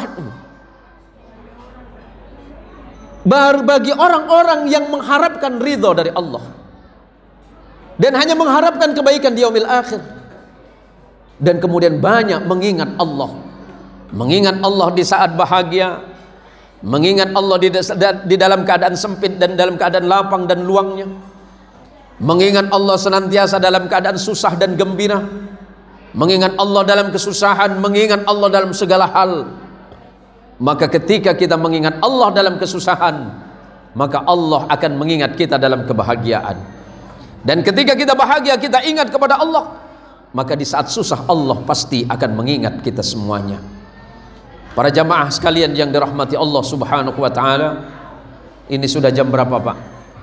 Bagi orang-orang yang mengharapkan ridha dari Allah dan hanya mengharapkan kebaikan di yaumil akhir, dan kemudian banyak mengingat Allah, mengingat Allah di saat bahagia, mengingat Allah di, di dalam keadaan sempit dan dalam keadaan lapang dan luangnya, mengingat Allah senantiasa dalam keadaan susah dan gembira, mengingat Allah dalam kesusahan, mengingat Allah dalam segala hal. Maka ketika kita mengingat Allah dalam kesusahan, maka Allah akan mengingat kita dalam kebahagiaan. Dan ketika kita bahagia, kita ingat kepada Allah, maka di saat susah Allah pasti akan mengingat kita semuanya. Para jamaah sekalian yang dirahmati Allah Subhanahu wa taala, ini sudah jam berapa, Pak?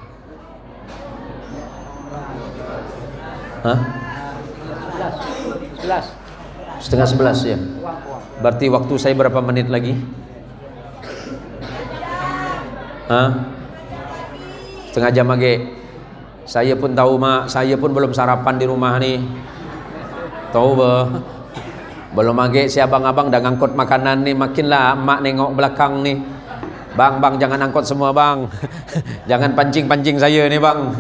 Hah? sebelas. Setengah sebelas ya. Berarti waktu saya berapa menit lagi? Hah? Setengah jam lagi. Saya pun tahu, Mak, saya pun belum sarapan di rumah nih. Tahu bah, belum lagi si abang-abang dah ngangkut makanan nih. Makinlah mak nengok belakang nih. Bang, bang jangan angkut semua bang. Jangan pancing-pancing saya nih bang.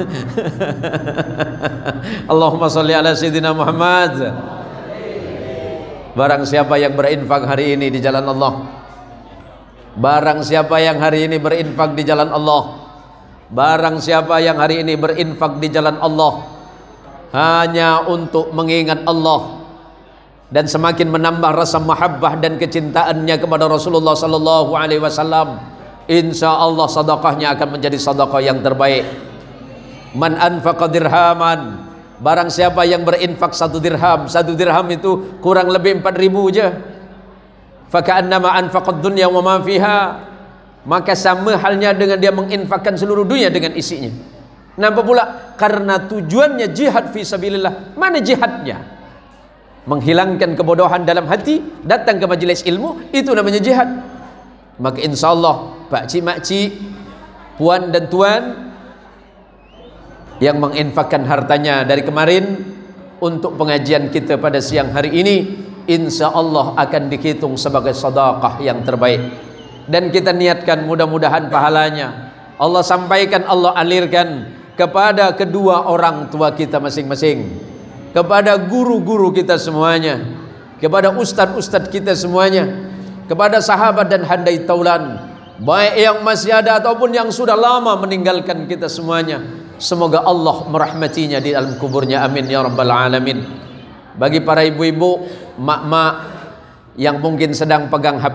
Allahumma sholli ala sayyidina Muhammad. Barang siapa yang berinfak hari ini di jalan Allah, barang siapa yang hari ini berinfak di jalan Allah, barang siapa yang hari ini berinfak di jalan Allah hanya untuk mengingat Allah dan semakin menambah rasa mahabbah dan kecintaannya kepada Rasulullah sallallahu alaihi wasallam, insya Allah sedekahnya akan menjadi sedekah yang terbaik. Man anfaqa dirhaman, barang siapa yang berinfak satu dirham, satu dirham itu kurang lebih empat ribu je. Faka'annama anfaqad dunya wa ma fiha, maka sama halnya dengan dia menginfakkan seluruh dunia dengan isinya. Nampak pula karena tujuannya jihad fi sabilillah. Mana jihadnya? Menghilangkan kebodohan dalam hati, datang ke majelis ilmu, itu namanya jihad. Maka insya Allah pak cik mak cik, puan dan tuan yang menginfakkan hartanya dari kemarin untuk pengajian kita pada siang hari ini, insya Allah akan dihitung sebagai sedekah yang terbaik. Dan kita niatkan mudah-mudahan pahalanya Allah sampaikan, Allah alirkan kepada kedua orang tua kita masing-masing, kepada guru-guru kita semuanya, kepada ustadz-ustadz kita semuanya, kepada sahabat dan handai taulan, baik yang masih ada ataupun yang sudah lama meninggalkan kita semuanya. Semoga Allah merahmatinya di dalam kuburnya, amin ya rabbal alamin. Bagi para ibu-ibu, mak-mak yang mungkin sedang pegang H P,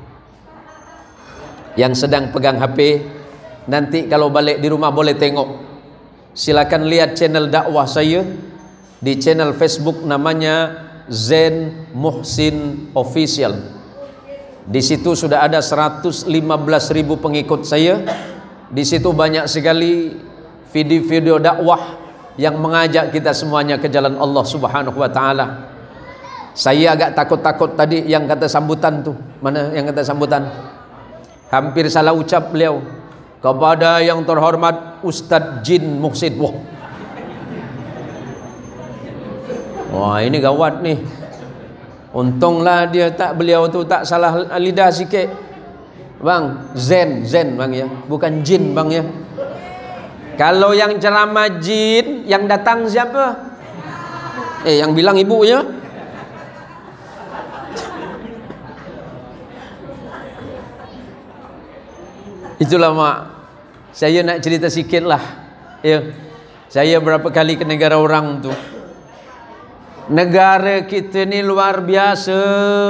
yang sedang pegang H P, nanti kalau balik di rumah boleh tengok. Silakan lihat channel dakwah saya di channel Facebook, namanya Zain Muhsin Official. Di situ sudah ada seratus lima belas ribu pengikut saya. Di situ banyak sekali video-video dakwah yang mengajak kita semuanya ke jalan Allah Subhanahu wa taala. Saya agak takut-takut tadi yang kata sambutan tuh. Mana yang kata sambutan? Hampir salah ucap beliau. Kepada yang terhormat Ustadz Jin Muhsin. Wah, wah ini gawat nih. Untunglah dia tak, beliau tu tak salah lidah sikit. Bang, Zen, Zen bang ya, bukan Jin bang ya. Kalau yang ceramah Jin, yang datang siapa? Eh, yang bilang ibunya. Itulah mak, saya nak cerita sikit lah ya. Saya berapa kali ke negara orang tu. Negara kita ni luar biasa.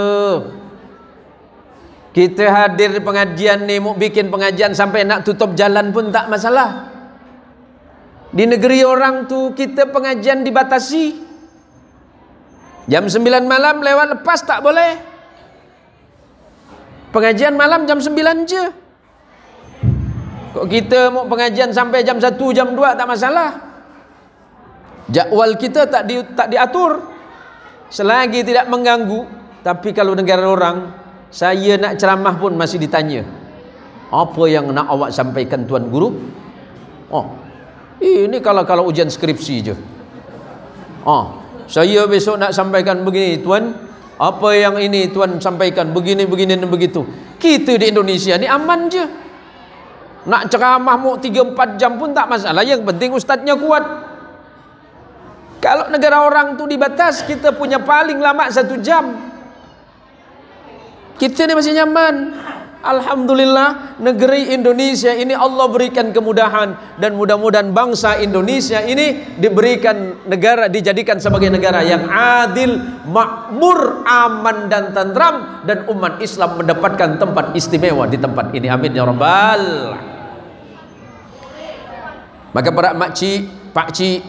Kita hadir di pengajian ni, mau bikin pengajian sampai nak tutup jalan pun tak masalah. Di negeri orang tu kita pengajian dibatasi. Jam sembilan malam lewat lepas tak boleh. Pengajian malam jam sembilan je. Kok kita mau pengajian sampai jam satu, jam dua tak masalah. Jakwal kita tak di, tak diatur. Selagi tidak mengganggu. Tapi kalau negara orang, saya nak ceramah pun masih ditanya, apa yang nak awak sampaikan tuan guru? Oh, ini kalau kalau ujian skripsi je. Oh, saya besok nak sampaikan begini tuan. Apa yang ini tuan sampaikan begini begini dan begitu. Kita di Indonesia ni aman je. Nak ceramah mau tiga empat jam pun tak masalah. Yang penting ustadznya kuat. Kalau negara orang tu dibatas, kita punya paling lama satu jam. Kita ni masih nyaman. Alhamdulillah, negeri Indonesia ini Allah berikan kemudahan. Dan mudah-mudahan bangsa Indonesia ini diberikan negara, dijadikan sebagai negara yang adil, makmur, aman dan tentram. Dan umat Islam mendapatkan tempat istimewa di tempat ini. Amin ya Rabbal. Maka para makcik, pakcik,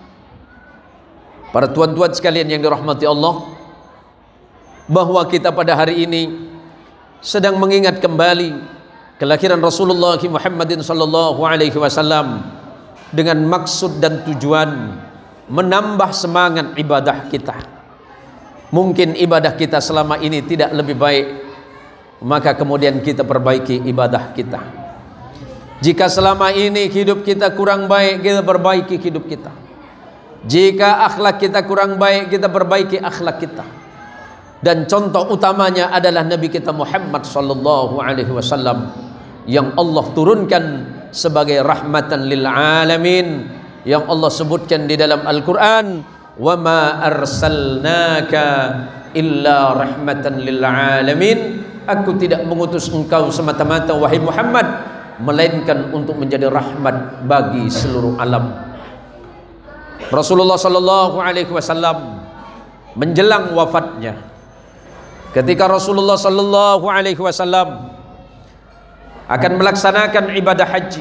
para tuan-tuan sekalian yang dirahmati Allah, bahwa kita pada hari ini sedang mengingat kembali kelahiran Rasulullah Muhammadin sallallahu alaihi wasallam dengan maksud dan tujuan menambah semangat ibadah kita. Mungkin ibadah kita selama ini tidak lebih baik, maka kemudian kita perbaiki ibadah kita. Jika selama ini hidup kita kurang baik, kita perbaiki hidup kita. Jika akhlak kita kurang baik, kita perbaiki akhlak kita. Dan contoh utamanya adalah Nabi kita Muhammad sallallahu alaihi wasallam yang Allah turunkan sebagai rahmatan lil alamin, yang Allah sebutkan di dalam Al-Qur'an, "Wa ma arsalnaka illa rahmatan lil alamin." Aku tidak mengutus engkau semata-mata wahai Muhammad melainkan untuk menjadi rahmat bagi seluruh alam. Rasulullah sallallahu alaihi wasallam menjelang wafatnya, ketika Rasulullah sallallahu alaihi wasallam akan melaksanakan ibadah haji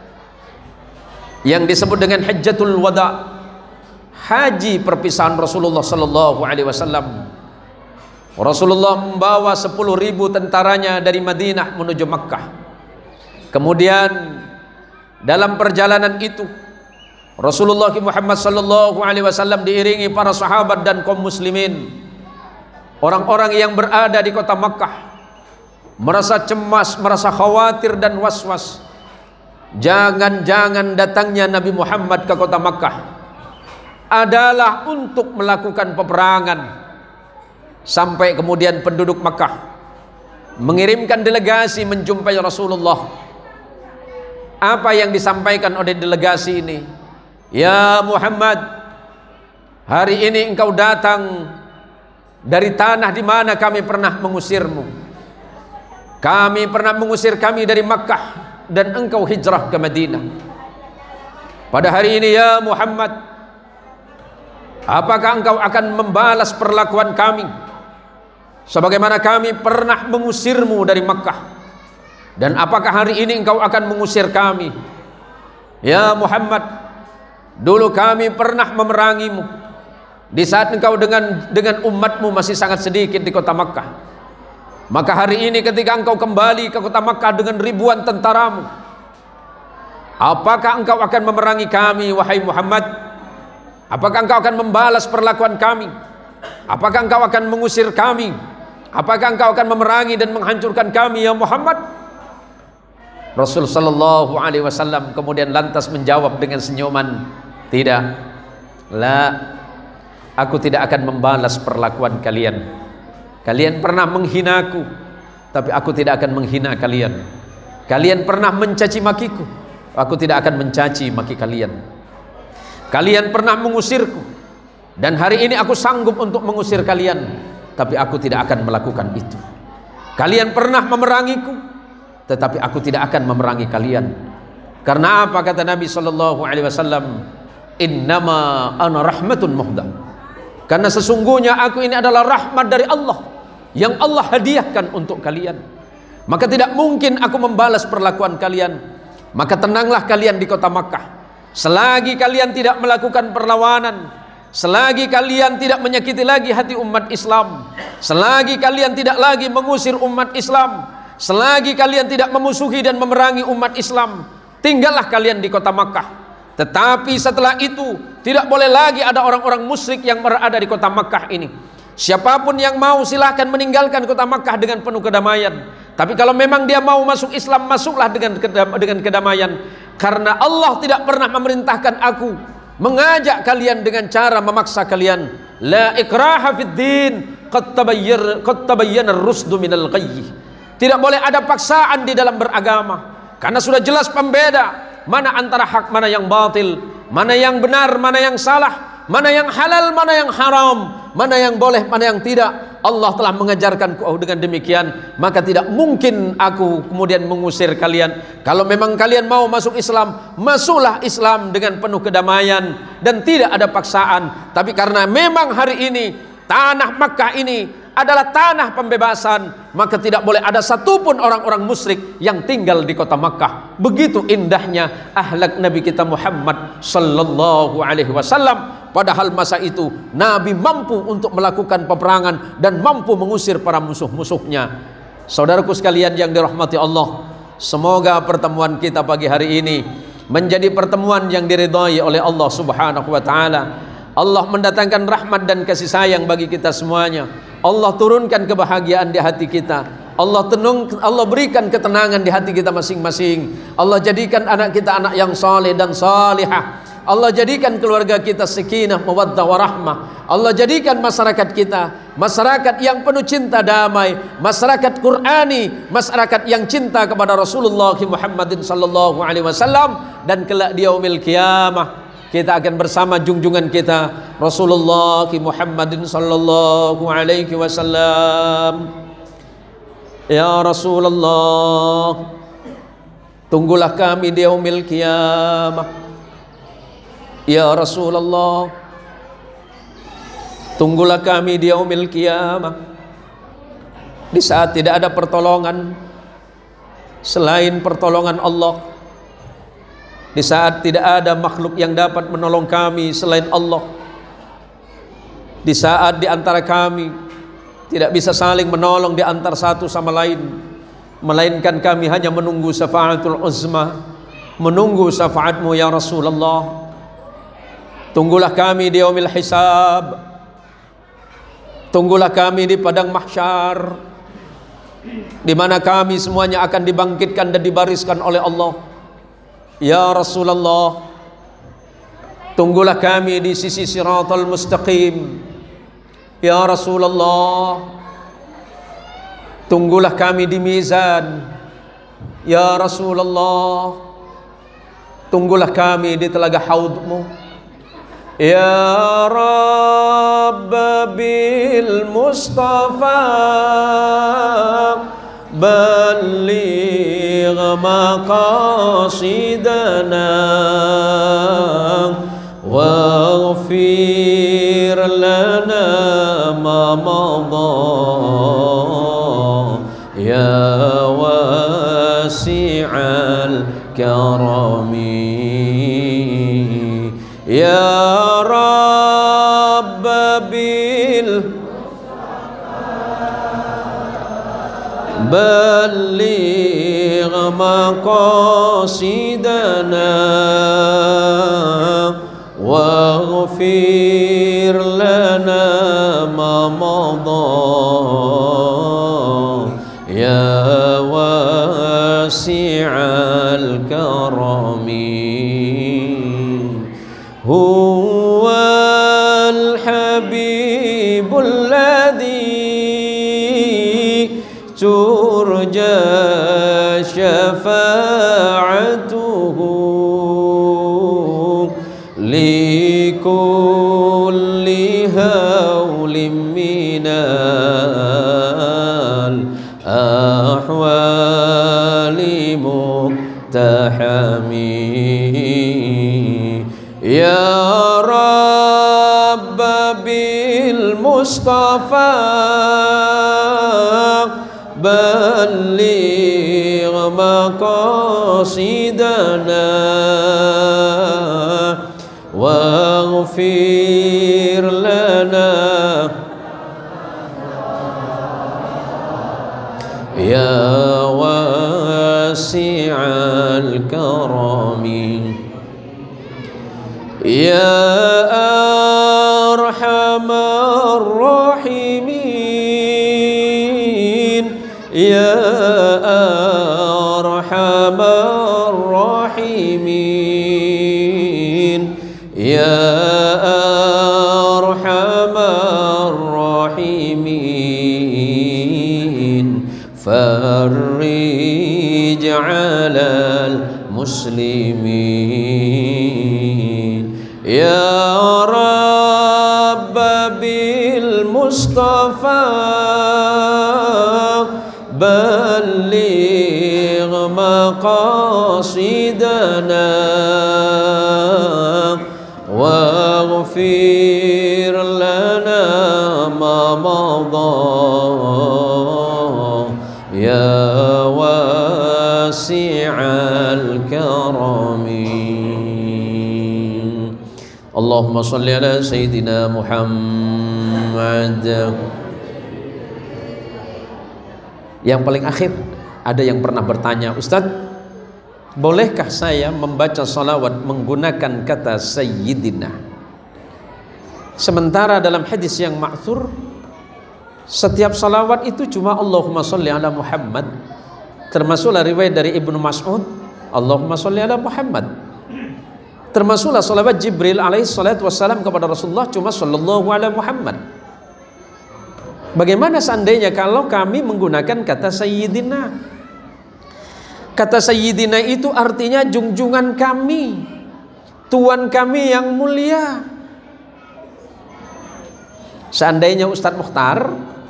yang disebut dengan Hajjatul Wada, haji perpisahan Rasulullah sallallahu alaihi wasallam. Rasulullah membawa sepuluh ribu tentaranya dari Madinah menuju Makkah. Kemudian dalam perjalanan itu Rasulullah Muhammad sallallahu alaihi wasallam diiringi para sahabat dan kaum muslimin, orang-orang yang berada di kota Makkah, merasa cemas, merasa khawatir dan was-was. Jangan-jangan datangnya Nabi Muhammad ke kota Makkah adalah untuk melakukan peperangan. Sampai kemudian penduduk Makkah mengirimkan delegasi menjumpai Rasulullah. Apa yang disampaikan oleh delegasi ini? Ya Muhammad, hari ini engkau datang dari tanah di mana kami pernah mengusirmu. Kami pernah mengusir kami dari Makkah dan engkau hijrah ke Madinah. Pada hari ini ya Muhammad, apakah engkau akan membalas perlakuan kami sebagaimana kami pernah mengusirmu dari Makkah? Dan apakah hari ini engkau akan mengusir kami? Ya Muhammad, dulu kami pernah memerangimu di saat engkau dengan dengan umatmu masih sangat sedikit di kota Makkah. Maka hari ini ketika engkau kembali ke kota Makkah dengan ribuan tentaramu, apakah engkau akan memerangi kami wahai Muhammad? Apakah engkau akan membalas perlakuan kami? Apakah engkau akan mengusir kami? Apakah engkau akan memerangi dan menghancurkan kami ya Muhammad? Rasul sallallahu alaihi wasallam kemudian lantas menjawab dengan senyuman, tidak, la, aku tidak akan membalas perlakuan kalian. Kalian pernah menghinaku, tapi aku tidak akan menghina kalian. Kalian pernah mencaci makiku, aku tidak akan mencaci maki kalian. Kalian pernah mengusirku, dan hari ini aku sanggup untuk mengusir kalian, tapi aku tidak akan melakukan itu. Kalian pernah memerangiku, tetapi aku tidak akan memerangi kalian. Karena apa kata Nabi sallallahu alaihi wasallam? Innama ana rahmatun muhdah. Karena sesungguhnya aku ini adalah rahmat dari Allah yang Allah hadiahkan untuk kalian. Maka tidak mungkin aku membalas perlakuan kalian. Maka tenanglah kalian di kota Makkah. Selagi kalian tidak melakukan perlawanan, selagi kalian tidak menyakiti lagi hati umat Islam, selagi kalian tidak lagi mengusir umat Islam, selagi kalian tidak memusuhi dan memerangi umat Islam, tinggallah kalian di kota Makkah. Tetapi setelah itu tidak boleh lagi ada orang-orang musyrik yang berada di kota Makkah ini. Siapapun yang mau silahkan meninggalkan kota Makkah dengan penuh kedamaian. Tapi kalau memang dia mau masuk Islam, masuklah dengan dengan kedamaian. Karena Allah tidak pernah memerintahkan aku mengajak kalian dengan cara memaksa kalian. La ikraha fid din, qad tabayyana qad tabayyana ar-rusdu minal ghayy. Tidak boleh ada paksaan di dalam beragama, karena sudah jelas pembeda mana antara hak, mana yang batil, mana yang benar, mana yang salah, mana yang halal, mana yang haram, mana yang boleh, mana yang tidak. Allah telah mengajarkanku dengan demikian, maka tidak mungkin aku kemudian mengusir kalian. Kalau memang kalian mau masuk Islam, masuklah Islam dengan penuh kedamaian dan tidak ada paksaan. Tapi karena memang hari ini tanah Makkah ini adalah tanah pembebasan, maka tidak boleh ada satupun orang-orang musyrik yang tinggal di kota Makkah. Begitu indahnya akhlak Nabi kita Muhammad sallallahu alaihi wasallam. Padahal masa itu Nabi mampu untuk melakukan peperangan dan mampu mengusir para musuh-musuhnya. Saudaraku sekalian yang dirahmati Allah, semoga pertemuan kita pagi hari ini menjadi pertemuan yang diridhai oleh Allah Subhanahu wa taala. Allah mendatangkan rahmat dan kasih sayang bagi kita semuanya. Allah turunkan kebahagiaan di hati kita. Allah tenung, Allah berikan ketenangan di hati kita masing-masing. Allah jadikan anak kita anak yang saleh dan salihah. Allah jadikan keluarga kita sakinah, mawaddah, warahmah. Allah jadikan masyarakat kita masyarakat yang penuh cinta damai, masyarakat Qur'ani, masyarakat yang cinta kepada Rasulullah Muhammadin sallallahu alaihi wasallam. Dan kelak di yaumil qiyamah kita akan bersama junjungan kita Rasulullah Muhammadin sallallahu alaihi wasallam. Ya Rasulullah, tunggulah kami di yaumil qiyamah. Ya Rasulullah, tunggulah kami di yaumil qiyamah. Di saat tidak ada pertolongan selain pertolongan Allah, di saat tidak ada makhluk yang dapat menolong kami selain Allah, di saat di antara kami tidak bisa saling menolong di antara satu sama lain, melainkan kami hanya menunggu syafaatul uzma, menunggu syafaatmu ya Rasulullah. Tunggulah kami di yaumil hisab, tunggulah kami di padang mahsyar, di mana kami semuanya akan dibangkitkan dan dibariskan oleh Allah. Ya Rasulullah, tunggulah kami di sisi siratal mustaqim. Ya Rasulullah, tunggulah kami di mizan. Ya Rasulullah, tunggulah kami di telaga haudmu. Ya Rabb bil Mustafa balligh maqasidana waghfir lana ma madha ya wasi'al karami. Ya Rabb bil balligh maqasidana waghfir lana ما مضى يا واسع الكرم هو الحبيب الذي ترجى شفاعته لكل هول من الأحوال مقتحمي يا رب بالمصطفى بلغ مقاصدنا واغفر لنا يا واسع الكرم يا أرحم الراحمين يا أرحم الراحمين يا أرحم الراحمين فرج على المسلمين يا رب بالمصطفى بلغ مقاصدنا واغفر لنا ما مضى يا واسع الكرم اللهم صل على سيدنا محمد. Yang paling akhir, ada yang pernah bertanya, Ustadz, bolehkah saya membaca salawat menggunakan kata Sayyidina? Sementara dalam hadis yang ma'thur, setiap salawat itu cuma Allahumma sholli ala Muhammad. Termasuklah riwayat dari Ibnu Mas'ud, Allahumma sholli ala Muhammad. Termasuklah salawat Jibril alaihi salatu wassalam kepada Rasulullah cuma sallallahu ala Muhammad. Bagaimana seandainya kalau kami menggunakan kata Sayyidina? Kata Sayyidina itu artinya junjungan kami, Tuan kami yang mulia. Seandainya Ustadz Mukhtar,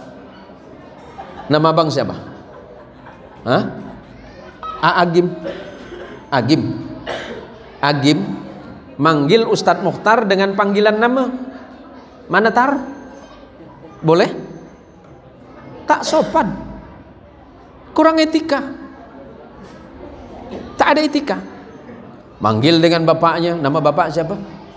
nama abang siapa? Hah? A Agim. Agim. Agim manggil Ustadz Mukhtar dengan panggilan nama. Mana Tar? Boleh? Tak sopan. Kurang etika. Tak ada etika. Manggil dengan bapaknya. Nama bapak siapa?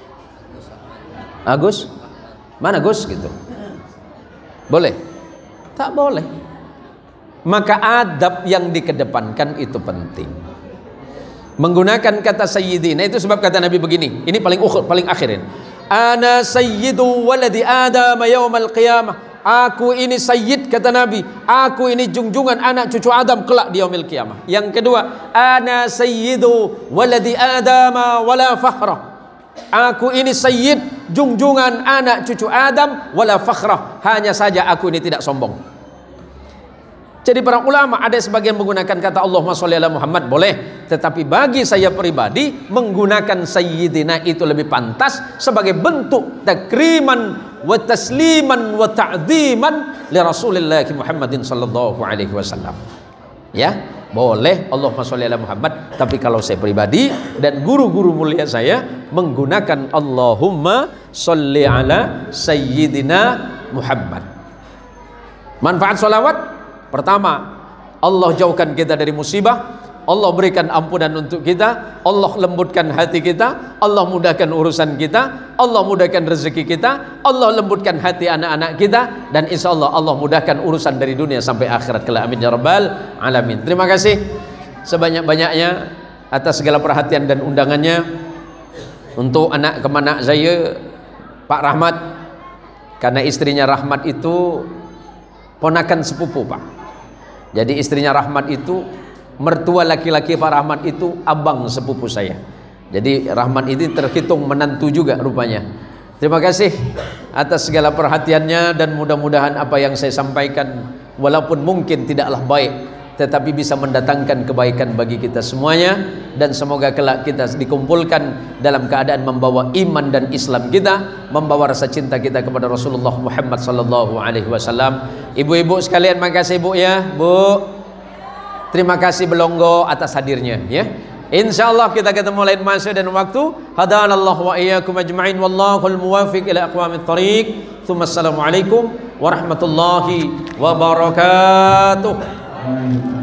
Agus. Mana Gus gitu? Boleh? Tak boleh. Maka adab yang dikedepankan itu penting. Menggunakan kata Sayyidina itu sebab kata Nabi begini. Ini paling ukhur, paling akhirin. Ana sayyidu waladi Adam yaumal qiyamah. Aku ini sayyid, kata Nabi. Aku ini junjungan anak cucu Adam kelak di yaumil qiyamah. Yang kedua, ana sayyidu waladi Adam wala fakhrah. Aku ini sayyid, junjungan anak cucu Adam wala fakhrah. Hanya saja aku ini tidak sombong. Jadi para ulama ada sebagian menggunakan kata Allahumma sholli ala Muhammad, boleh. Tetapi bagi saya pribadi, menggunakan Sayyidina itu lebih pantas sebagai bentuk takriman wa tasliman wa ta'ziman li Rasulillah Muhammadin sallallahu alaihi wasallam. Ya, boleh Allahumma sholli ala Muhammad. Tapi kalau saya pribadi dan guru-guru mulia saya menggunakan Allahumma sholli ala Sayyidina Muhammad. Manfaat sholawat: pertama, Allah jauhkan kita dari musibah, Allah berikan ampunan untuk kita, Allah lembutkan hati kita, Allah mudahkan urusan kita, Allah mudahkan rezeki kita, Allah lembutkan hati anak-anak kita, dan insya Allah Allah mudahkan urusan dari dunia sampai akhirat kelak. Amin ya rabbal alamin. Terima kasih sebanyak-banyaknya atas segala perhatian dan undangannya. Untuk anak kemana saya, Pak Rahmat, Karena istrinya Rahmat itu ponakan sepupu, Pak. Jadi istrinya Rahmat itu, mertua laki-laki Pak Rahmat itu abang sepupu saya. Jadi Rahmat ini terhitung menantu juga rupanya. Terima kasih atas segala perhatiannya, dan mudah-mudahan apa yang saya sampaikan walaupun mungkin tidaklah baik, tetapi bisa mendatangkan kebaikan bagi kita semuanya, dan semoga kelak kita dikumpulkan dalam keadaan membawa iman dan Islam kita, membawa rasa cinta kita kepada Rasulullah Muhammad sallallahu alaihi wasallam. Ibu-ibu sekalian, makasih Bu ya, Bu. Terima kasih Belonggo atas hadirnya ya. Insyaallah kita ketemu lain masa dan waktu. Hadanallahu wa iyyakum ajma'in, wallahul muwaffiq ila aqwamit thoriq. Assalamualaikum warahmatullahi wabarakatuh.